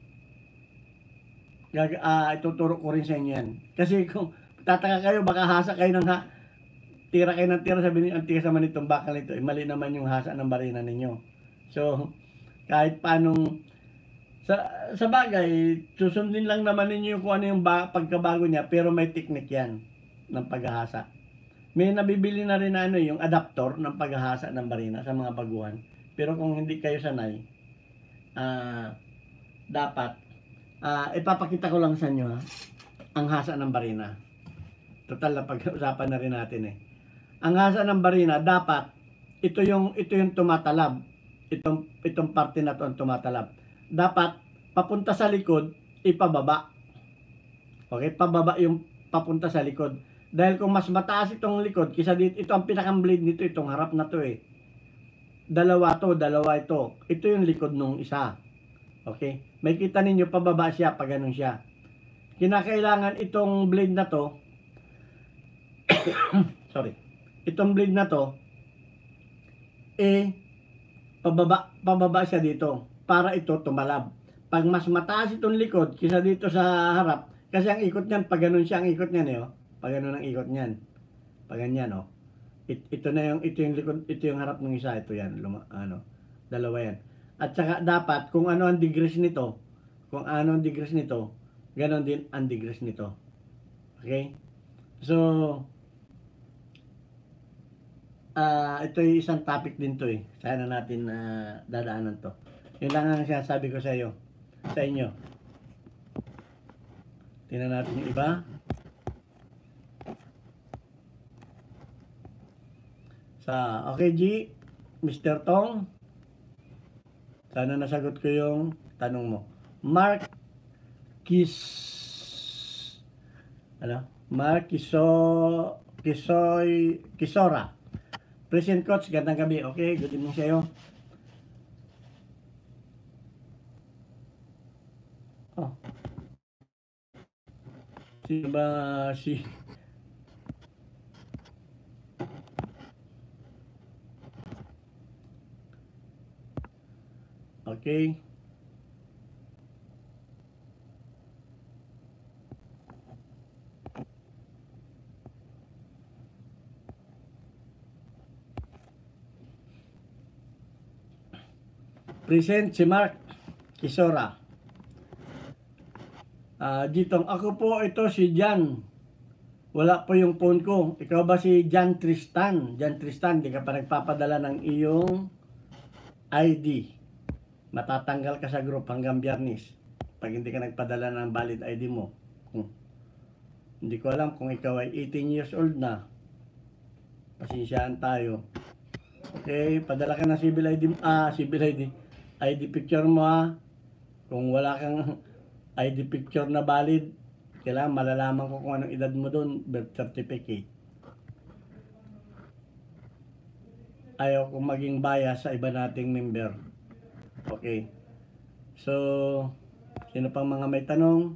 Gag uh, ituturo ko rin sa inyo yan. Kasi kung tataka kayo, baka hasa kayo ng ha tira kayo ng tira, sabi niyo, ang tigas naman itong bakal nito. Eh, mali naman yung hasa ng barina ninyo. So, kahit paanong sa, sa bagay, susundin lang naman ninyo kung ano yung ba, pagkabago niya, pero may technique yan ng paghahasa. May nabibili na rin na ano, yung adapter ng paghahasa ng barina sa mga baguhan. Pero kung hindi kayo sanay, uh, dapat, uh, ipapakita ko lang sa inyo ha, ang hasa ng barina. Total na pag-usapan na rin natin eh. Ang hasa ng barina, dapat, ito yung, ito yung tumatalab. Itong, itong parte na to ang tumatalab. Dapat, papunta sa likod, ipababa. Okay, pababa yung papunta sa likod. Dahil kung mas mataas itong likod, kisa dito, ito ang pinakang blade nito, itong harap na to eh. Dalawa to, dalawa ito. Ito yung likod nung isa. Okay? May kita ninyo, pababa siya, pag ganun siya. Kinakailangan itong blade na to, sorry, itong blade na to, eh, pababa, pababa siya dito, para ito tumalab. Pag mas mataas itong likod, kisa dito sa harap, kasi ang ikot niyan, pag ganun siya, ang ikot niyan eh, oh. Pag ganun ang ikot niyan, pag ganyan, oh. It, ito na yung, ito yung likod, ito yung harap ng isa, ito yan, luma, ano, dalawa yan. At saka dapat, kung ano ang degrees nito, kung ano ang degrees nito, ganon din ang degrees nito. Okay? So, uh, ito yung isang topic din to eh. Sana natin uh, dadaanan to. Yun lang ang sinasabi ko sa iyo, sa inyo. Tingnan natin yung iba. Sa, okay G, Mister Tong, sana nasagot ko yung tanong mo. Mark Kis, ano? Mark Kiso, Kisoy, Kisora. Present coach, gandang gabi. Okay, good evening sa iyo. Oh. Sino ba si Okay. Present si Mark Kisora. Uh, Ditong, ako po ito si Jan. Wala po yung phone ko. Ikaw ba si Jan Tristan? Jan Tristan, di ka pa nagpapadala ng iyong I D. Matatanggal ka sa group hanggang Biyernes pag hindi ka nagpadala ng valid I D mo. Hmm. Hindi ko alam kung ikaw ay eighteen years old na. Pasinsyahan tayo. Okay, padala ka ng civil I D, ah, civil I D, I D picture mo ha. Kung wala kang I D picture na valid, kailangan malalaman ko kung anong edad mo doon, birth certificate. Ayaw kong maging bias sa iba nating member. Okay. So, sino pang mga may tanong?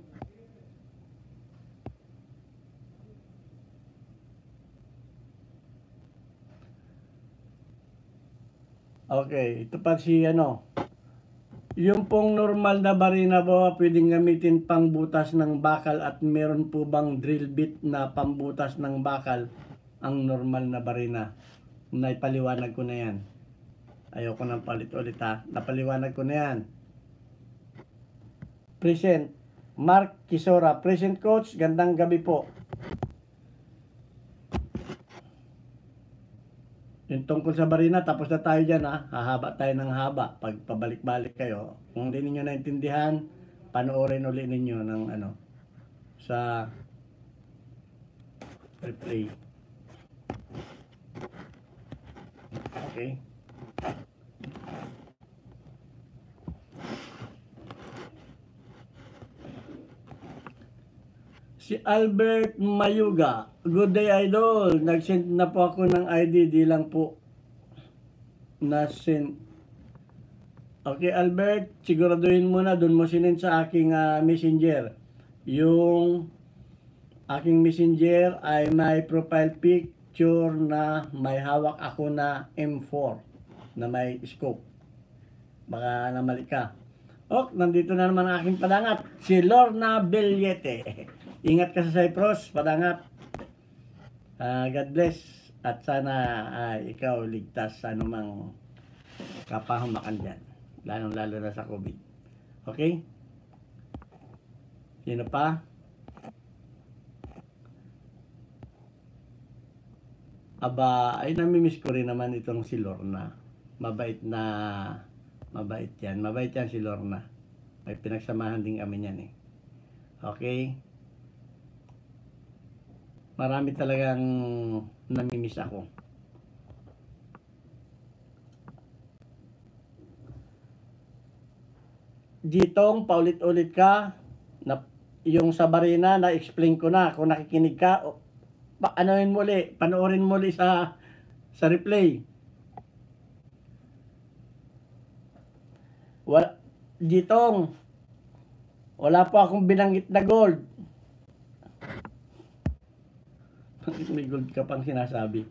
Okay, ito pa si ano. Yung pong normal na barina po, pwedeng gamitin pang butas ng bakal at meron po bang drill bit na pambutas ng bakal ang normal na barina? Naipaliwanag ko na yan. Ayoko nang palit ulit ha. Napaliwanag ko na yan. Present. Mark Kisora. Present coach. Gandang gabi po. Yung tungkol sa barina, tapos na tayo dyan ha. Hahaba tayo ng haba. Pag pabalik-balik kayo. Kung hindi ninyo naintindihan, panoorin ulit ninyo ng ano, sa replay. Okay. Si Albert Mayuga. Good day, idol. Nag-send na po ako ng I D. Di lang po na-send. Okay, Albert. Siguraduhin mo na. Doon mo sinend sa aking uh, messenger. Yung aking messenger ay may profile picture na may hawak ako na M four na may scope. Baka namali ka. Ok, nandito na naman ang aking padangat. Si Lorna Bellete. Ingat ka sa Cyprus, padangat. Uh, God bless. At sana uh, ikaw ligtas sa anumang kapahamakan dyan. Lalong-lalo na sa COVID. Okay? Sino pa? Aba, ay namimiss ko rin naman itong si Lorna. Mabait na, mabait yan. Mabait yan si Lorna. May pinagsamahan din kami yan eh. Okay? Marami talagang namimiss ako. Ditong, paulit-ulit ka, na, yung sa barina, na-explain ko na. Kung nakikinig ka, pa, anoin muli, panoorin muli sa, sa replay. Wala, Ditong, wala po akong binanggit na gold. May gold ka pang sinasabi.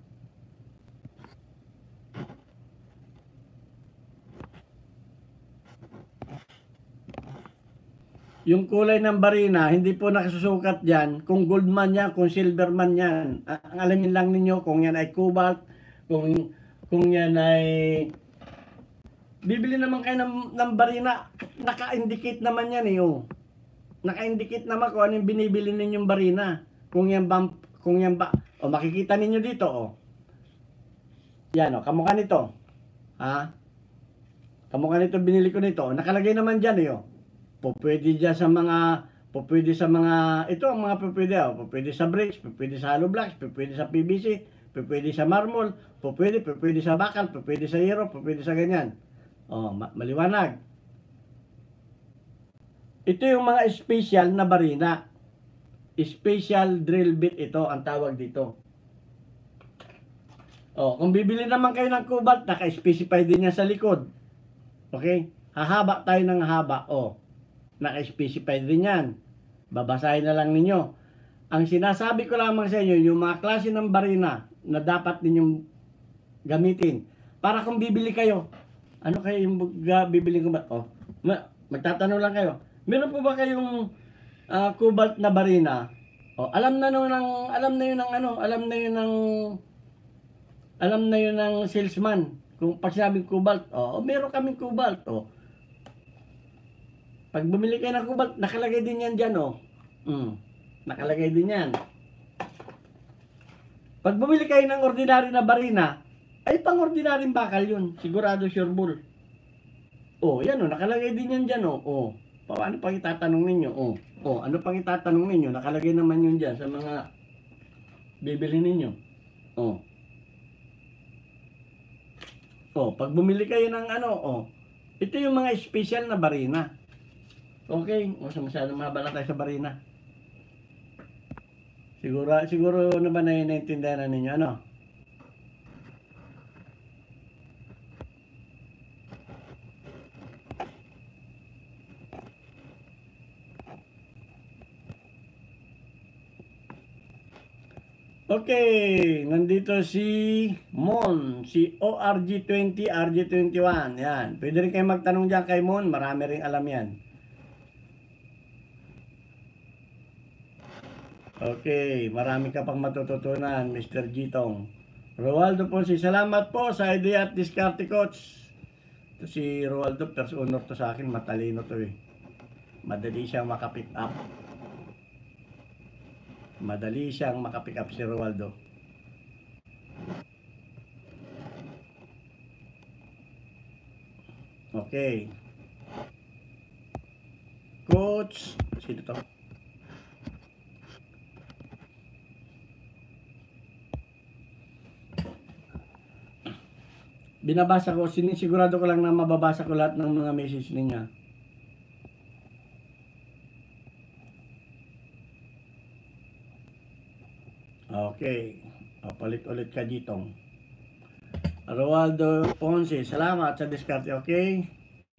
Yung kulay ng barina, hindi po nakasusukat dyan kung gold man yan, kung silver man yan. Ang alamin lang ninyo kung yan ay cobalt, kung, kung yan ay... Bibili naman kayo ng, ng barina, naka-indicate naman yan eh. Oh. Naka-indicate naman kung ano yung binibili ninyong barina. Kung yan ba, kung yan ba, o makikita ninyo dito, oh. Yan, oh, kamukha nito. Ha? Kamukha nito, binili ko nito. Nakalagay naman dyan eh, oh. Pupwede dyan sa mga, pupwede sa mga, ito ang mga pupwede, oh. Pupwede sa bricks, pupwede sa hollow blocks, pupwede sa P V C, pupwede sa marble, pupwede, pupwede sa bakal, pupwede sa hero, pupwede sa ganyan. Oh, ma maliwanag. Ito yung mga special na barina. Special drill bit ito ang tawag dito. Oh, kung bibili naman kayo ng cobalt, naka-specify din yan sa likod. Okay? Hahaba tayo ng haba. Oh, naka-specify din yan. Babasahin na lang ninyo. Ang sinasabi ko lamang sa inyo, yung mga klase ng barina na dapat ninyong gamitin. Para kung bibili kayo, ano kayo yung bibili ko ba? Oh, magtatanong lang kayo. Meron po ba kayong uh, cobalt na barina? Oh, alam na no ng alam na 'yun ng ano, alam na 'yun ng alam na 'yun ng salesman. Kung pag sinabing cobalt, oh, meron kaming cobalt, oh. Pag bumili kayo ng cobalt, nakalagay din 'yan diyan, oh. Mm. Nakalagay din 'yan. Pag bumili kayo ng ordinary na barina, ay pang-ordinaryong bakal yun. Sigurado sure bull. Oh, yan o. Nakalagay din yan dyan o. Oh. Paano pang itatanong ninyo? Oh. Oh, ano pang itatanong ninyo? Nakalagay naman yun dyan sa mga bibili ninyo. Oh. Oh, pag bumili kayo ng ano, oh, ito yung mga special na barina. Okay, o sa masyadong mabala tayo sa barina. Siguro, siguro naman na naiintindihan na ninyo, ano? Okay, nandito si Mon, si O R G twenty, R G twenty-one, yan. Pwede rin kayo magtanong dyan kay Mon, marami rin alam yan. Okay, marami ka pang matututunan, Mister Gitong. Roaldo po, si salamat po sa idea at diskarte coach. Ito si Roaldo, first honor to sa akin, matalino to eh. Madali siyang makapick up. Madali siyang makapick up si Roaldo. Okay. Coach, sino to? Binabasa ko, sinisigurado ko lang na mababasa ko lahat ng mga message niya. Okay. O, palit ulit ka ditong. Roaldo Ponce, salamat sa diskarte, okay?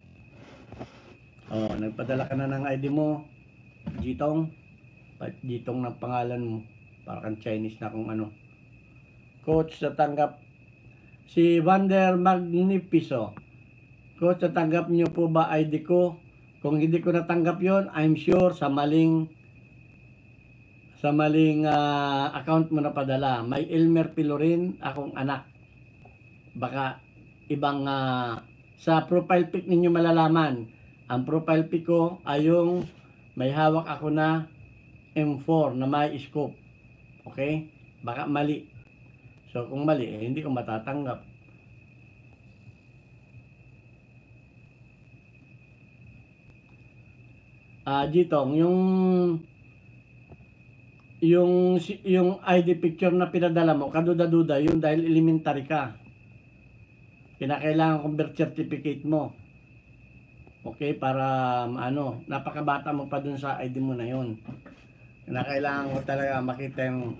O, nagpadala ka na ng I D mo, Gitong. Gitong ng pangalan mo. Para kang Chinese na kung ano. Coach, natanggap si Vander Magnifico. Coach, natanggap niyo po ba I D ko? Kung hindi ko natanggap yon, I'm sure sa maling sa maling uh, account mo na padala. May Elmer Pilorin, akong anak. Baka ibang uh, sa profile pic ninyo malalaman. Ang profile pic ko ay yung may hawak ako na M four na may scope. Okay? Baka mali. So kung mali, eh, hindi ko matatanggap. Ah, uh, Gitong, yung yung yung I D picture na pinadala mo, kaduda-duda, yun dahil elementary ka. Kinakailangan kong birth certificate mo. Okay, para ano, napakabata mo pa dun sa I D mo na yun. Kinakailangan ko talaga makita yung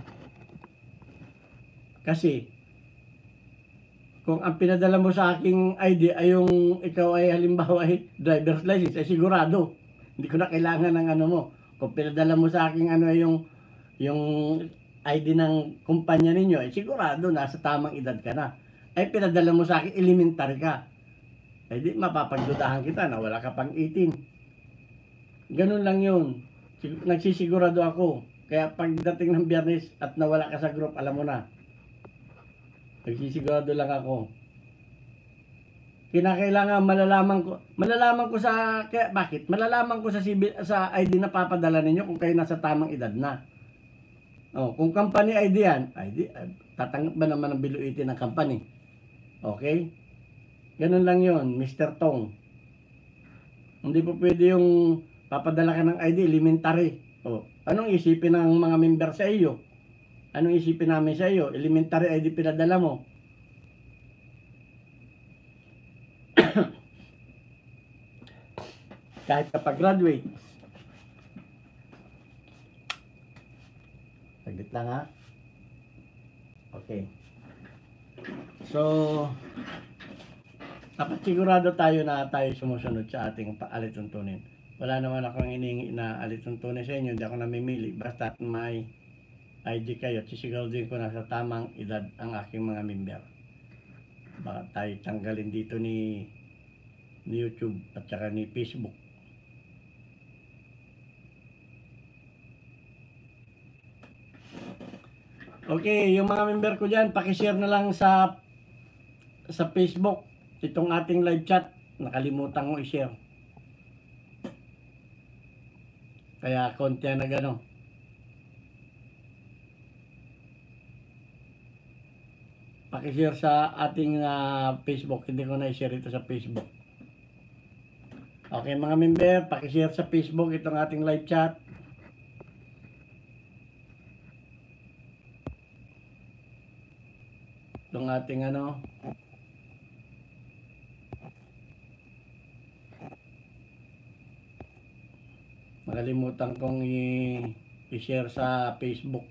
kasi kung ang pinadala mo sa aking I D ay yung ikaw ay halimbawa ay driver's license, ay sigurado. Hindi ko na kailangan ng ano mo. Kung pinadala mo sa aking ano yung yung I D ng kumpanya ninyo, ay sigurado nasa tamang edad ka na. Ay pinadala mo sa akin elementary ka. Ay di mapapagdudahan kita na wala ka pang eighteen. Ganun lang yun. Nagsisigurado ako. Kaya pagdating ng Biyernes at nawala ka sa group, alam mo na. Nagsisigurado lang ako. Kinakailangan malalaman ko, malalaman ko sa, kaya bakit? Malalaman ko sa, C B, sa I D na papadala ninyo kung kayo nasa tamang edad na. Oh, kung company I D yan, I D, tatanggap ba naman ng biluitin ng company? Okay? Ganun lang yon, Mister Tong. Hindi po pwede yung papadala ka ng I D, elementary. Oh, anong isipin ng mga member sa iyo? Anong isipin namin sa iyo? Elementary I D pinadala mo. Kahit kapag graduate. Saglit lang ha. Okay. So, dapat sigurado tayo na tayo sumusunod sa ating alituntunin. Wala naman akong inihingi na alituntunin sa inyo. Hindi ako namimili. Basta may I D kayo. Sisiguraduhin ko na sa tamang edad ang aking mga member. Baka tayo tanggalin dito ni, ni YouTube at saka ni Facebook. Okay, yung mga member ko dyan, pakishare na lang sa sa Facebook itong ating live chat. Nakalimutan ko i-share. Kaya konti na gano'n. Pakishare sa ating uh, Facebook. Hindi ko na i-share ito sa Facebook. Okay mga member, pakishare sa Facebook itong ating live chat. Itong ating ano, Nakalimutan kong i- i-share sa Facebook.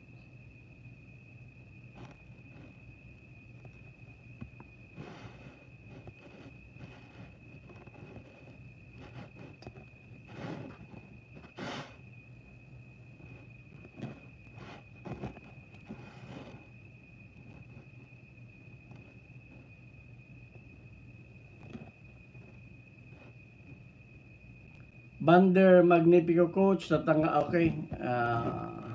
Bander Magnifico Coach sa tanga, okay. Ah,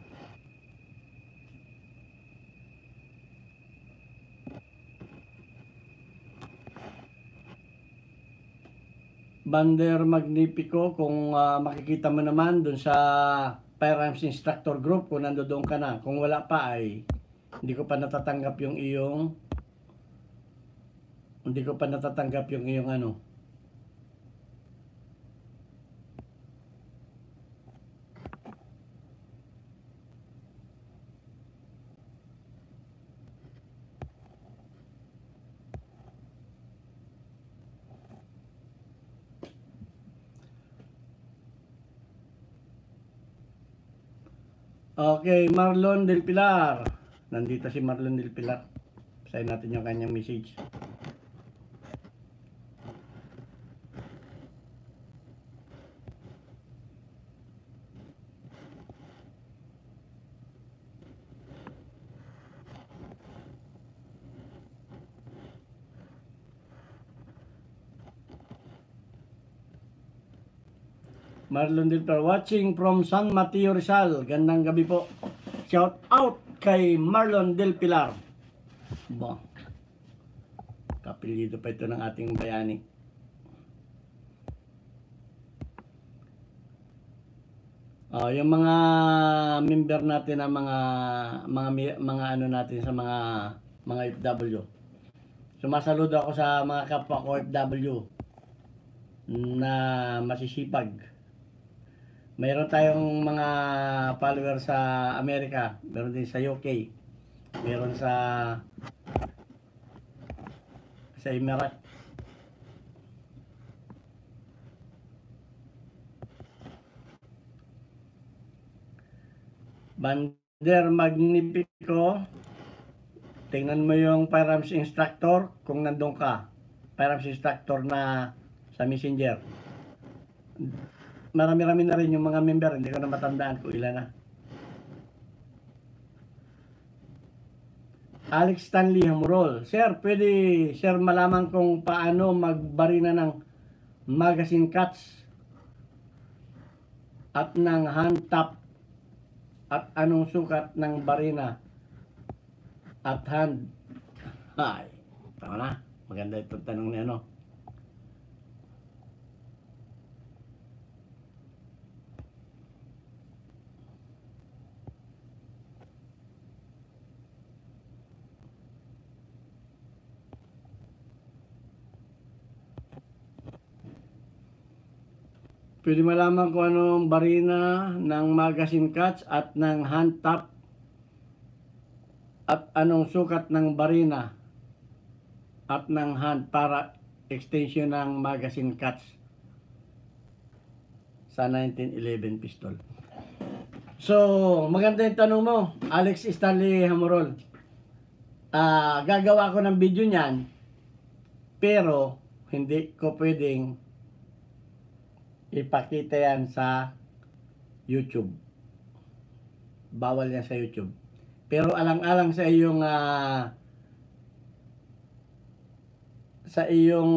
Bander Magnifico, kung ah, makikita mo naman dun sa Firearms Instructor Group, kung nandoon ka na. Kung wala pa ay hindi ko pa natatanggap yung iyong hindi ko pa natatanggap yung iyong ano. Okay, Marlon Del Pilar. Nandito si Marlon Del Pilar. Basahin natin yung kanyang message. Marlon Del Pilar, watching from San Mateo Rizal. Gandang gabi po. Shout out kay Marlon Del Pilar. Ba, kapilido pa ito ng ating bayani. Uh, yung mga member natin na mga mga mga ano natin sa mga mga F W. Sumasaludo ako sa mga kapwa ko F W na masisipag. Mayroon tayong mga followers sa Amerika, meron din sa U K, meron sa sa Emirates. Bander Magnifico, tingnan mo yung Firearms Instructor kung nandun ka. Firearms Instructor na sa Messenger. Marami-rami na rin yung mga member, hindi ko na matandaan kung ilan na. Alex Stanley Hamurol, Sir, pwede sir malaman kung paano magbarina ng magazine cuts at ng hand tap at anong sukat ng barina at hand. Ay, tama na. Maganda itong tanong niya, no? Pwede malaman kung anong barina ng magazine cuts at ng hand tap at anong sukat ng barina at ng hand para extension ng magazine cuts sa nineteen eleven pistol. So, maganda yung tanong mo, Alex Stanley Hamurol. Uh, gagawa ko ng video niyan, pero hindi ko pwedeng ipakita yan sa YouTube. Bawal yan sa YouTube. Pero alang-alang sa iyong uh, sa iyong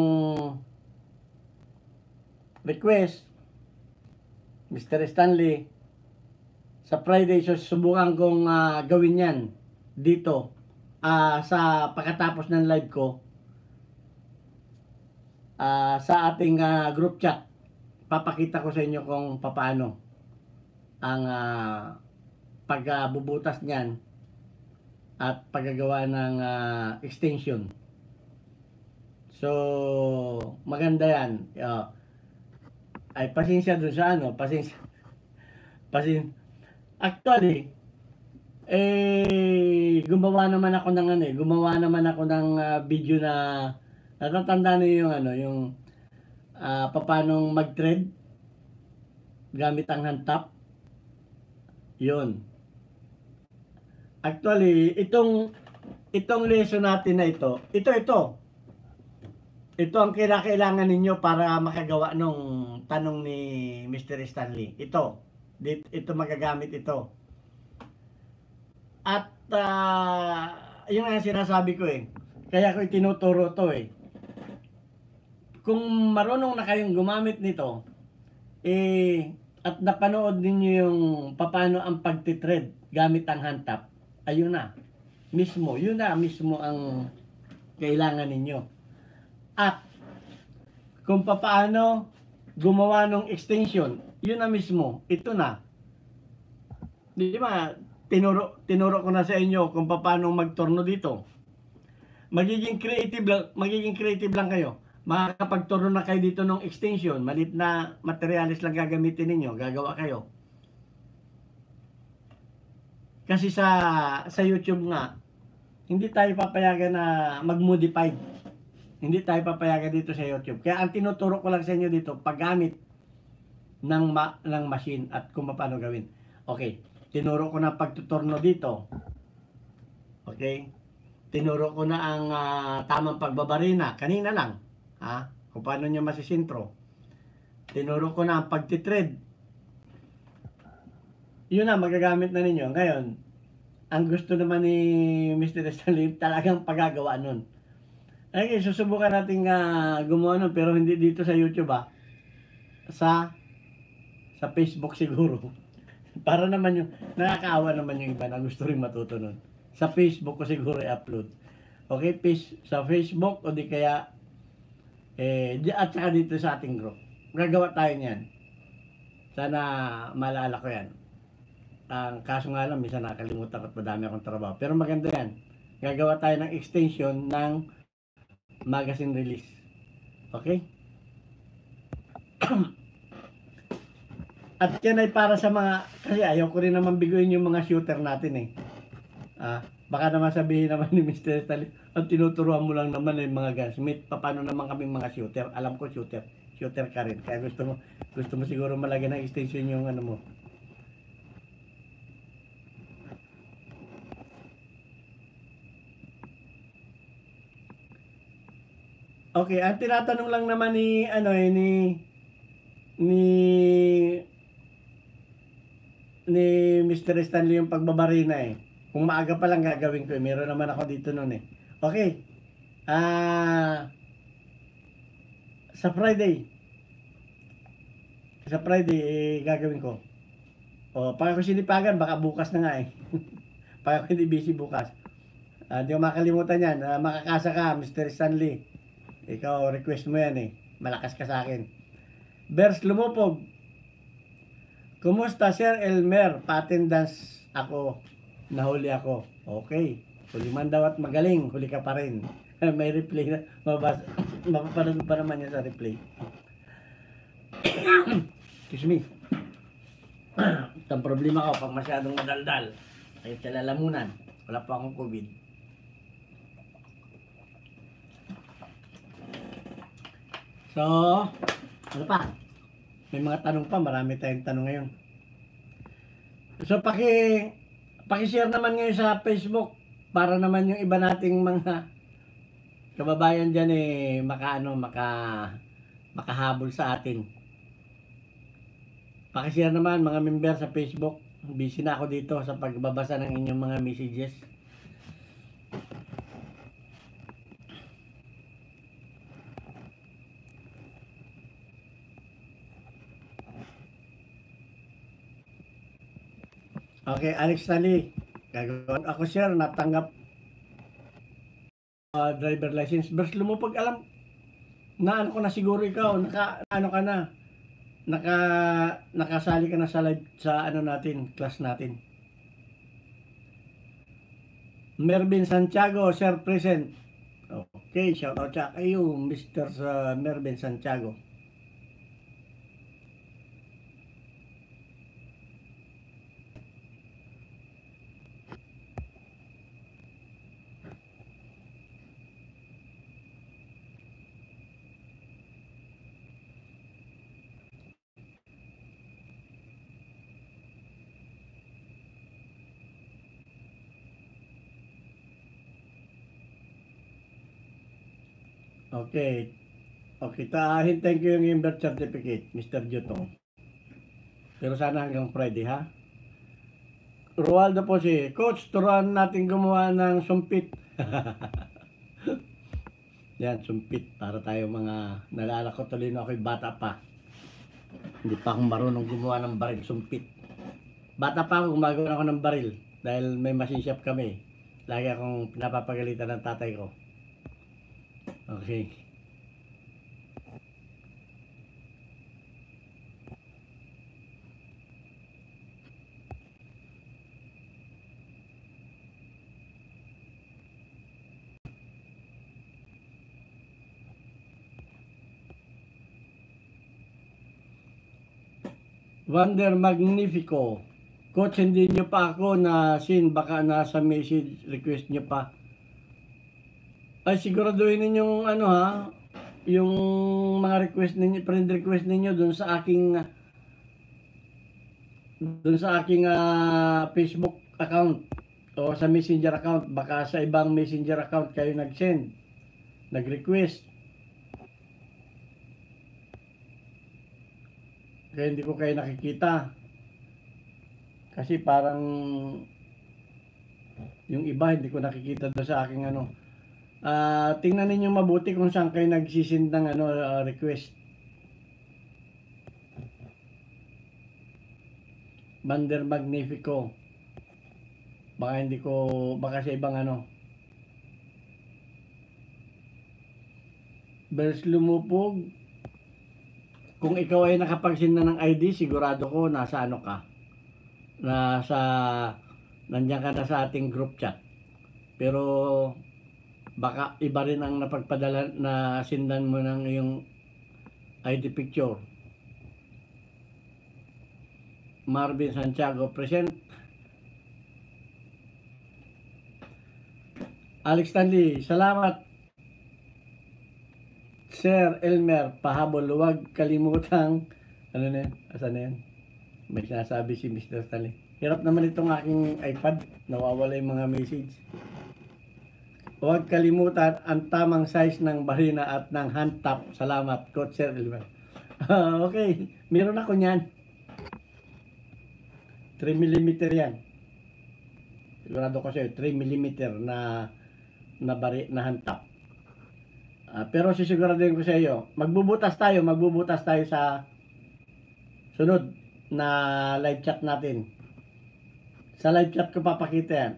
request, Mister Stanley, sa Friday susubukan kong uh, gawin yan dito uh, sa pagkatapos ng live ko uh, sa ating uh, group chat. Papakita ko sa inyo kung paano ang uh, pagbubutas niyan at paggagawa ng uh, extension. So, maganda yan. Uh, ay, pasensya dun sa ano, pasensya. Pasensya. Actually, eh, gumawa naman ako ng ano eh, gumawa naman ako ng uh, video na natatanda niyo yung ano, yung uh, papanong mag-thread gamit ang hand tap. Yun. Actually, itong itong lesson natin na ito, ito, ito. Ito ang kinakailangan ninyo para makagawa nung tanong ni mister Stanley. Ito. Dit, ito magagamit ito. At uh, yun ang sinasabi ko eh. Kaya ko itinuturo to eh. Kung marunong na kayong gumamit nito, eh, at napanood ninyo yung paano ang pagtitread gamit ang hand tap, ayun na. Mismo, yun na mismo ang kailangan ninyo. At kung paano gumawa ng extension, yun na mismo, ito na. Di ba, tinuro, tinuro ko na sa inyo kung paano magtorno dito. Magiging creative lang, magiging creative lang kayo. Makakapagturo na kayo dito ng extension, malit na materialis lang gagamitin ninyo, gagawa kayo. Kasi sa sa YouTube nga, hindi tayo papayagan na mag-modify. Hindi tayo papayagan dito sa YouTube. Kaya ang tinuturo ko lang sa inyo dito, paggamit ng, ma ng machine at kung paano gawin. Okay, tinuro ko na pagtuturno dito. Okay, tinuro ko na ang uh, tamang pagbabarina, kanina lang. Ha? Kung paano nyo masisintro. Tinuro ko na ang pagtitread. Yun na, magagamit na ninyo. Ngayon, ang gusto naman ni mister Stanley, talagang pagagawa nun. Okay, susubukan natin uh, gumawa nun, pero hindi dito sa YouTube ha. Sa, sa Facebook siguro. Para naman yung, nakakaawa naman yung iba na gusto rin matuto nun. Sa Facebook ko siguro i-upload. Okay, sa Facebook o di kaya eh, at saka dito sa ating group. Gagawa tayo niyan. Sana maalala ko yan. Ang kaso nga lang, minsan nakalimutan at madami akong trabaho. Pero maganda yan. Gagawa tayo ng extension ng magazine release. Okay? At yan ay para sa mga, kasi ayaw ko rin naman biguin yung mga shooter natin eh. Ah, baka naman sabihin naman ni mister Stanley, ang tinuturuan mo lang naman yung mga gunsmith, paano naman kaming mga shooter? Alam ko shooter, shooter ka rin. Kaya gusto mo, gusto mo siguro malagyan ng extension yung ano mo. Okay, ang tinatanong lang naman ni ano eh, ni ni ni mister Stanley yung pagbabarina eh. Kung maaga pa lang gagawin ko eh. Meron naman ako dito noon eh. Okay. Ah, uh, sa Friday. Sa Friday eh, gagawin ko. O, pag ako sinipagan, baka bukas na nga eh. Pag ako hindi busy bukas. Uh, hindi ko makalimutan yan. Uh, makakasa ka, mister Stanley. Ikaw, request mo yan eh. Malakas ka sa akin. Bers Lumupog. Kumusta, Sir Elmer? Pa-attendance ako. Nahuli ako. Okay. Huli man daw at magaling. Huli ka pa rin. May replay na. Mabasa. Mapapanood pa naman yan sa replay. Excuse me. Itong problema ko pag masyadong madaldal. Ay lalamunan. Wala pa akong COVID. So, ano pa? May mga tanong pa. Marami tayong tanong ngayon. So, paki, paki-share naman ngayon sa Facebook para naman yung iba nating mga kababayan dyan eh, maka, ano, maka, makahabol sa atin. Paki-share naman mga member sa Facebook. Busy na ako dito sa pagbabasa ng inyong mga messages. Okay, Alex Tali. Gagawin ako share, natanggap uh, driver license. Bers lumupag, alam na ano ko na siguro ikaw, naka ano ka na. Naka nakasali ka na sa live sa ano natin, class natin. Mervin Santiago, sir present. Okay, shout out sa kayo, mister Uh, Mervin Santiago. Okay. Okay, ta hintayin ko yung birth certificate, mister Jutong. Pero sana hanggang Friday, ha? Rualdo po si Coach, turuan natin gumawa ng sumpit. Yan, sumpit. Para tayo mga, nalala ko tuloy na ako'y bata pa. Hindi pa akong marunong gumawa ng baril, sumpit. Bata pa ako, gumagawa ako ng baril. Dahil may machine shop kami. Lagi akong pinapapagalitan ng tatay ko. Okay. Wonder Magnifico. Coach, hindi nyo pa ako na sin, baka nasa message request nyo pa. Ay, siguraduhin ninyong ano ha, yung mga request ninyo, friend request ninyo dun sa aking dun sa aking uh, Facebook account o sa Messenger account. Baka sa ibang Messenger account kayo nag-send, nag-request. Kaya hindi ko kayo nakikita. Kasi parang yung iba hindi ko nakikita doon sa aking ano. Uh, tingnan niyo mabuti kung saan kayo nagsisind ng ano, uh, request. Bander Magnifico. Baka hindi ko, baka sa ibang ano. Bers Lumupog. Kung ikaw ay nakapagsin na ng I D, sigurado ko nasa ano ka. Nasa, nandiyan ka na sa ating group chat. Pero, baka iba rin ang napagpadala na sindan mo ng yung I D picture. Marvin Santiago present. Alex Stanley, salamat. Sir Elmer, pahabol, huwag kalimutang, ano na yan, asan na yan? May sinasabi si mister Stanley. Hirap naman itong aking iPad, nawawala yung mga message. Huwag kalimutan ang tamang size ng barina at ng hand tap. Salamat, Coach Sir Elmer. Uh, okay, meron ako niyan. three millimeter yan. Sigurado ko sa'yo, three millimeter na na, bari, na hand tap. Uh, pero sisiguraduhin ko sa iyo, magbubutas tayo, magbubutas tayo sa sunod na live chat natin. Sa live chat ko papakita yan.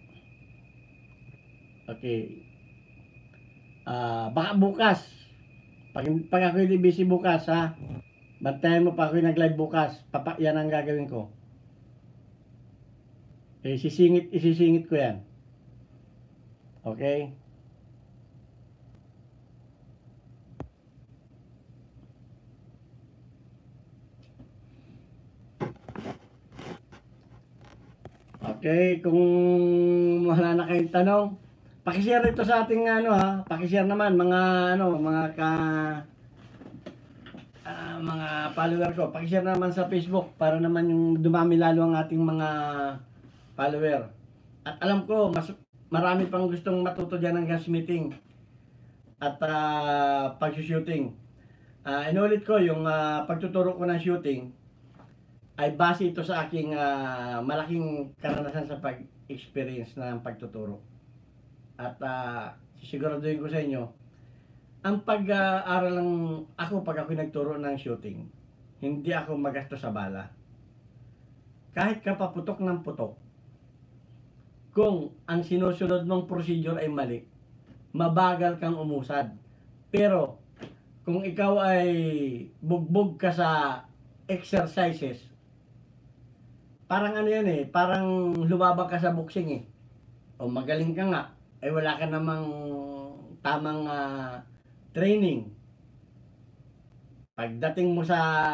Okay. Uh, baka bukas. Pag, pag ako hindi busy bukas, ha? Bantayan mo pa ako nag-live bukas. Papa, yan ang gagawin ko. Eh, isisingit, isisingit ko yan. Okay? Okay, kung wala na kayong tanong, paki-share ito sa ating ano ha, paki-share naman mga ano, mga ka uh, mga follower ko. Paki-share naman sa Facebook para naman yung dumami lalo ang ating mga follower. At alam ko, mas marami pang gustong matuto diyan ng gasmiting at uh, pag-shooting. Uh, inulit ko yung uh, pagtuturo ko ng shooting ay base ito sa aking uh, malaking karanasan sa pag-experience ng pagtuturo. At uh, sisiguraduhin ko sa inyo, ang pag-aaral ng ako pag ako nagturo ng shooting, hindi ako magastos sa bala. Kahit ka paputok ng putok, kung ang sinusunod mong procedure ay mali, mabagal kang umusad. Pero, kung ikaw ay bugbog ka sa exercises, parang ano yan eh, parang lumabang ka sa boxing eh. O magaling ka nga, ay wala ka namang tamang uh, training. Pagdating mo sa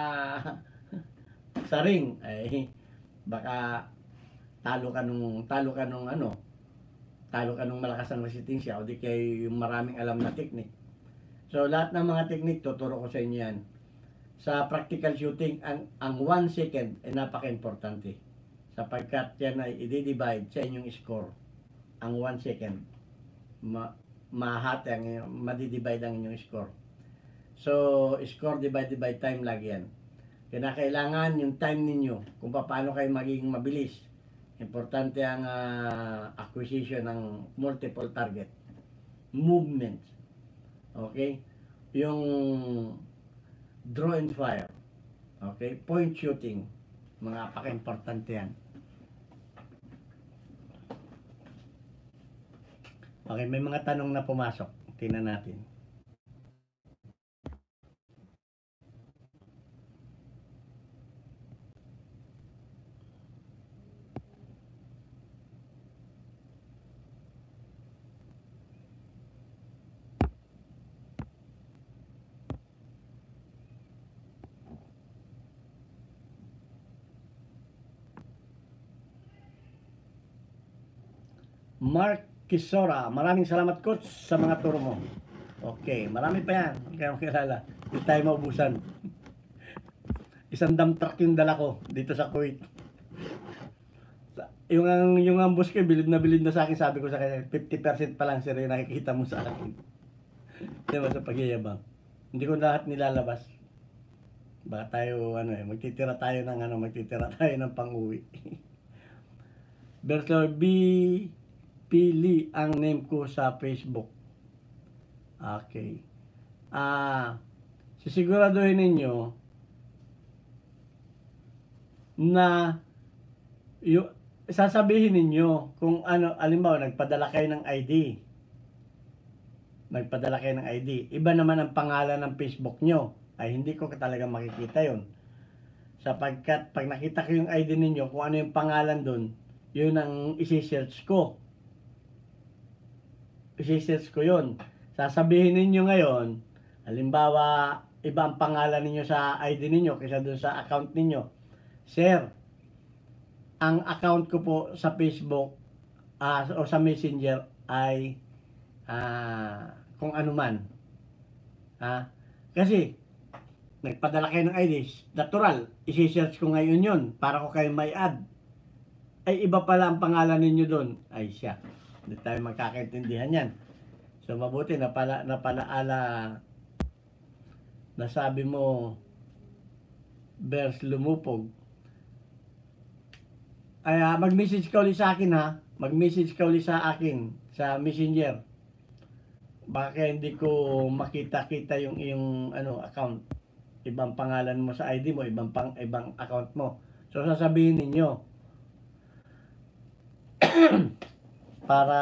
sa ring, ay baka talo ka nung, talo ka nung ano, talo ka nung malakas ang resistensya o di kay yung maraming alam na technique. So lahat ng mga technique, tuturo ko sa inyo yan. Sa practical shooting, ang, ang one second ay napaka-importante. Sapagkat yan ay i-divide sa inyong score. Ang one second. Ma mahati ang inyong, madidivide ang inyong score. So, score divided by time lagi yan. Kinakailangan yung time ninyo kung paano kayo magiging mabilis. Importante ang uh, acquisition ng multiple target. Movement. Okay? Yung draw and fire. Okay? Point shooting. Mga apaka-importante yan. Okay, may mga tanong na pumasok. Tingnan natin. Mark Kisora, maraming salamat coach sa mga turo mo. Okay, marami pa yan. Hindi kayo kilala. Hindi tayo maubusan. Isang dump truck yung dala ko dito sa Kuwait. Yung ang yung ang boss ko, bilid na bilid na sa akin, sabi ko sa kanya, fifty percent pa lang sir yung nakikita mo sa akin. Diba sa pagyayabang. Hindi ko lahat nilalabas. Baka tayo, ano eh, magtitira tayo ng ano, magtitira tayo ng pang-uwi. Bertol B. Pili ang name ko sa Facebook. Okay. Ah, sisiguraduhin ninyo na yung sasabihin ninyo kung ano, alimbawa nagpadala kayo ng I D. Nagpadala kayo ng I D. Iba naman ang pangalan ng Facebook nyo. Ay hindi ko talaga makikita yon. Sapagkat pag nakita ko yung I D ninyo, kung ano yung pangalan doon, yun ang isi-search ko. Isi-search ko yun. Sasabihin ninyo ngayon, halimbawa, iba ang pangalan ninyo sa I D ninyo kaysa doon sa account ninyo. Sir, ang account ko po sa Facebook uh, o sa Messenger ay uh, kung ano man. Ha? Kasi, nagpadala kayo ng I D, natural, isi-search ko ngayon yun para ko kayo may add. Ay, iba pala ang pangalan ninyo doon. Ay, siya. Hindi tayo magkakaintindihan yan. So, mabuti na pala, na palaala na sabi mo, Bers Lumupog. Ay, uh, mag-message ka ulit sa akin ha. Mag-message ka ulit sa akin sa Messenger. Baka hindi ko makita-kita yung yung ano account. Ibang pangalan mo sa I D mo, ibang pang ibang account mo. So, sasabihin ninyo para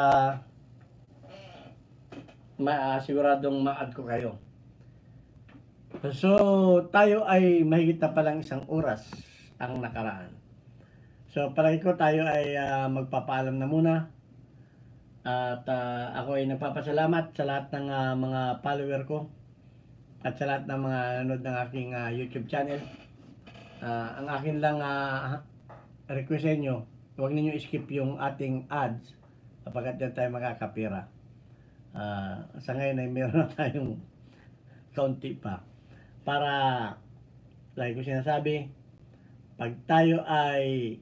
ma-siguradong ma-add ko kayo. So, tayo ay mahigit na palang isang oras ang nakaraan. So, palagi ko tayo ay uh, magpapaalam na muna. At uh, ako ay nagpapasalamat sa lahat ng uh, mga follower ko at sa lahat ng mga nanonood ng aking uh, YouTube channel. Uh, ang akin lang uh, request sa inyo, huwag ninyo skip yung ating ads kapag dyan tayo makakapira. Uh, sa ngayon ay meron na tayong kaunti pa. Para, like ko sinasabi, pag tayo ay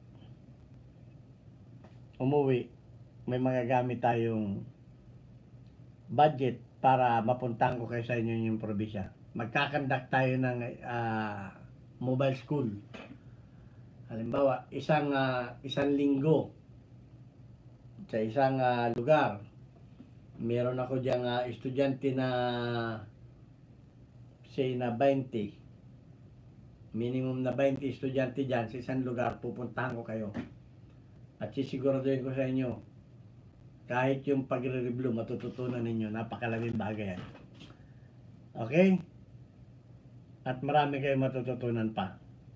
umuwi, may magagamit tayong budget para mapuntahan ko kayo sa inyo yung probinsya. Magkakandak tayo ng uh, mobile school. Halimbawa, isang uh, isang linggo sa isang uh, lugar, meron ako diyang uh, estudyante na say na twenty, minimum na twenty estudyante dyan sa isang lugar, pupuntahan ko kayo at sisiguraduhin ko sa inyo kahit yung pagre-review matututunan ninyo, napakalaking bagay yan. Okay? At marami kayo matututunan pa.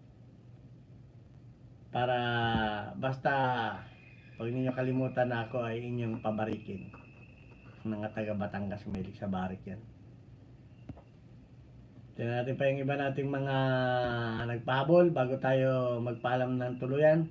Para basta pag ninyo kalimutan na ako ay inyong pabarikin. Mga taga Batangas, mahilig sa barik yan. Tignan natin pa yung iba nating mga nagpahabol bago tayo magpaalam ng tuluyan.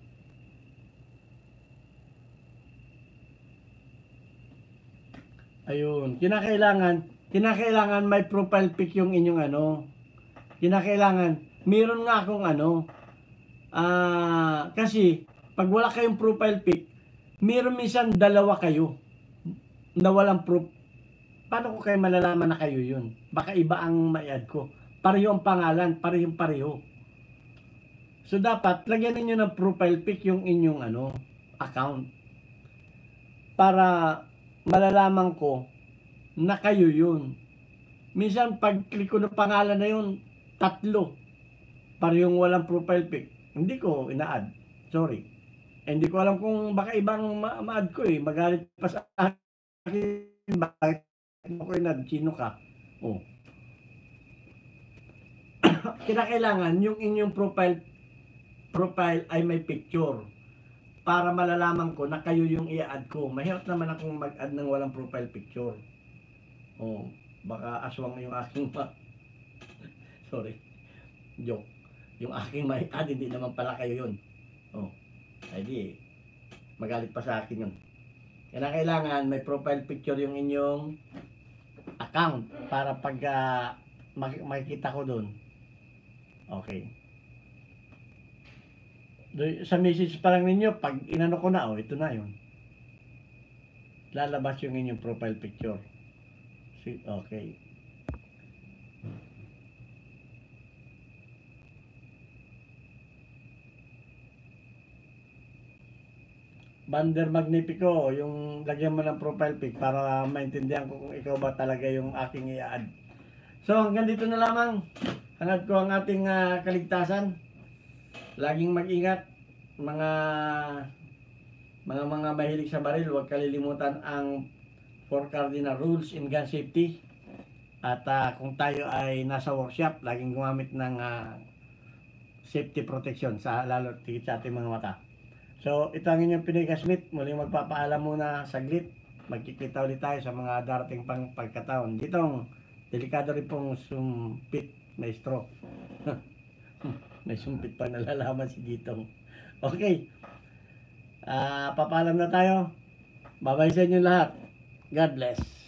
Ayun, kinakailangan, kinakailangan may profile pic yung inyong ano. Kinakailangan, meron nga akong ano, ah, kasi pag wala kayong profile pic, meron minsan dalawa kayo. na walang proof, paano ko kayo malalaman na kayo yun? Baka iba ang may-add ko. Pareho ang pangalan, parehong pareho. So dapat lagyan niyo ng profile pic yung inyong ano, account para malalaman ko na kayo yun. Minsan pag click ko ng pangalan na yun, tatlo parehong walang profile pic. Hindi ko ina-add. Sorry. Eh, hindi ko alam kung baka ibang ma-add ko eh. Magalit pa sa akin. Bakit mo ko ina-add? Sino ka? Oh. Kinakailangan yung inyong profile profile ay may picture para malalaman ko na kayo yung i-add ko. Mahirap naman akong mag-add ng walang profile picture. Oh, baka aswang yung aking ma... Sorry. Joke. Yung aking may add, hindi naman pala kayo yun. Oh, ay di, magalit pa sa akin yun. Kaya kailangan may profile picture yung inyong account para pag uh, makikita ko doon. Okay. Sa message pa lang ninyo, pag inano ko na, oh, ito na yun. Lalabas yung inyong profile picture. Okay. Bander Magnifico, yung lagyan mo ng profile pic para maintindihan ko kung ikaw ba talaga yung aking i-add. So hanggang dito na lamang. Hangad ko ang ating uh, kaligtasan. Laging mag-ingat mga mga mga mahilig sa baril, huwag kalilimutan ang four cardinal rules in gun safety. At uh, kung tayo ay nasa workshop, laging gumamit ng uh, safety protection sa lalo tigit sa ating mga mata. So, ito ang inyong Pinoy Gasmit. Muling magpapaalam muna saglit. Magkikita ulit tayo sa mga darating pang pagkataon. Ditong, delikado rin pong sumpit, maestro. May sumpit pa nalalaman si Ditong. Okay. Uh, papaalam na tayo. Bye-bye sa inyo lahat. God bless.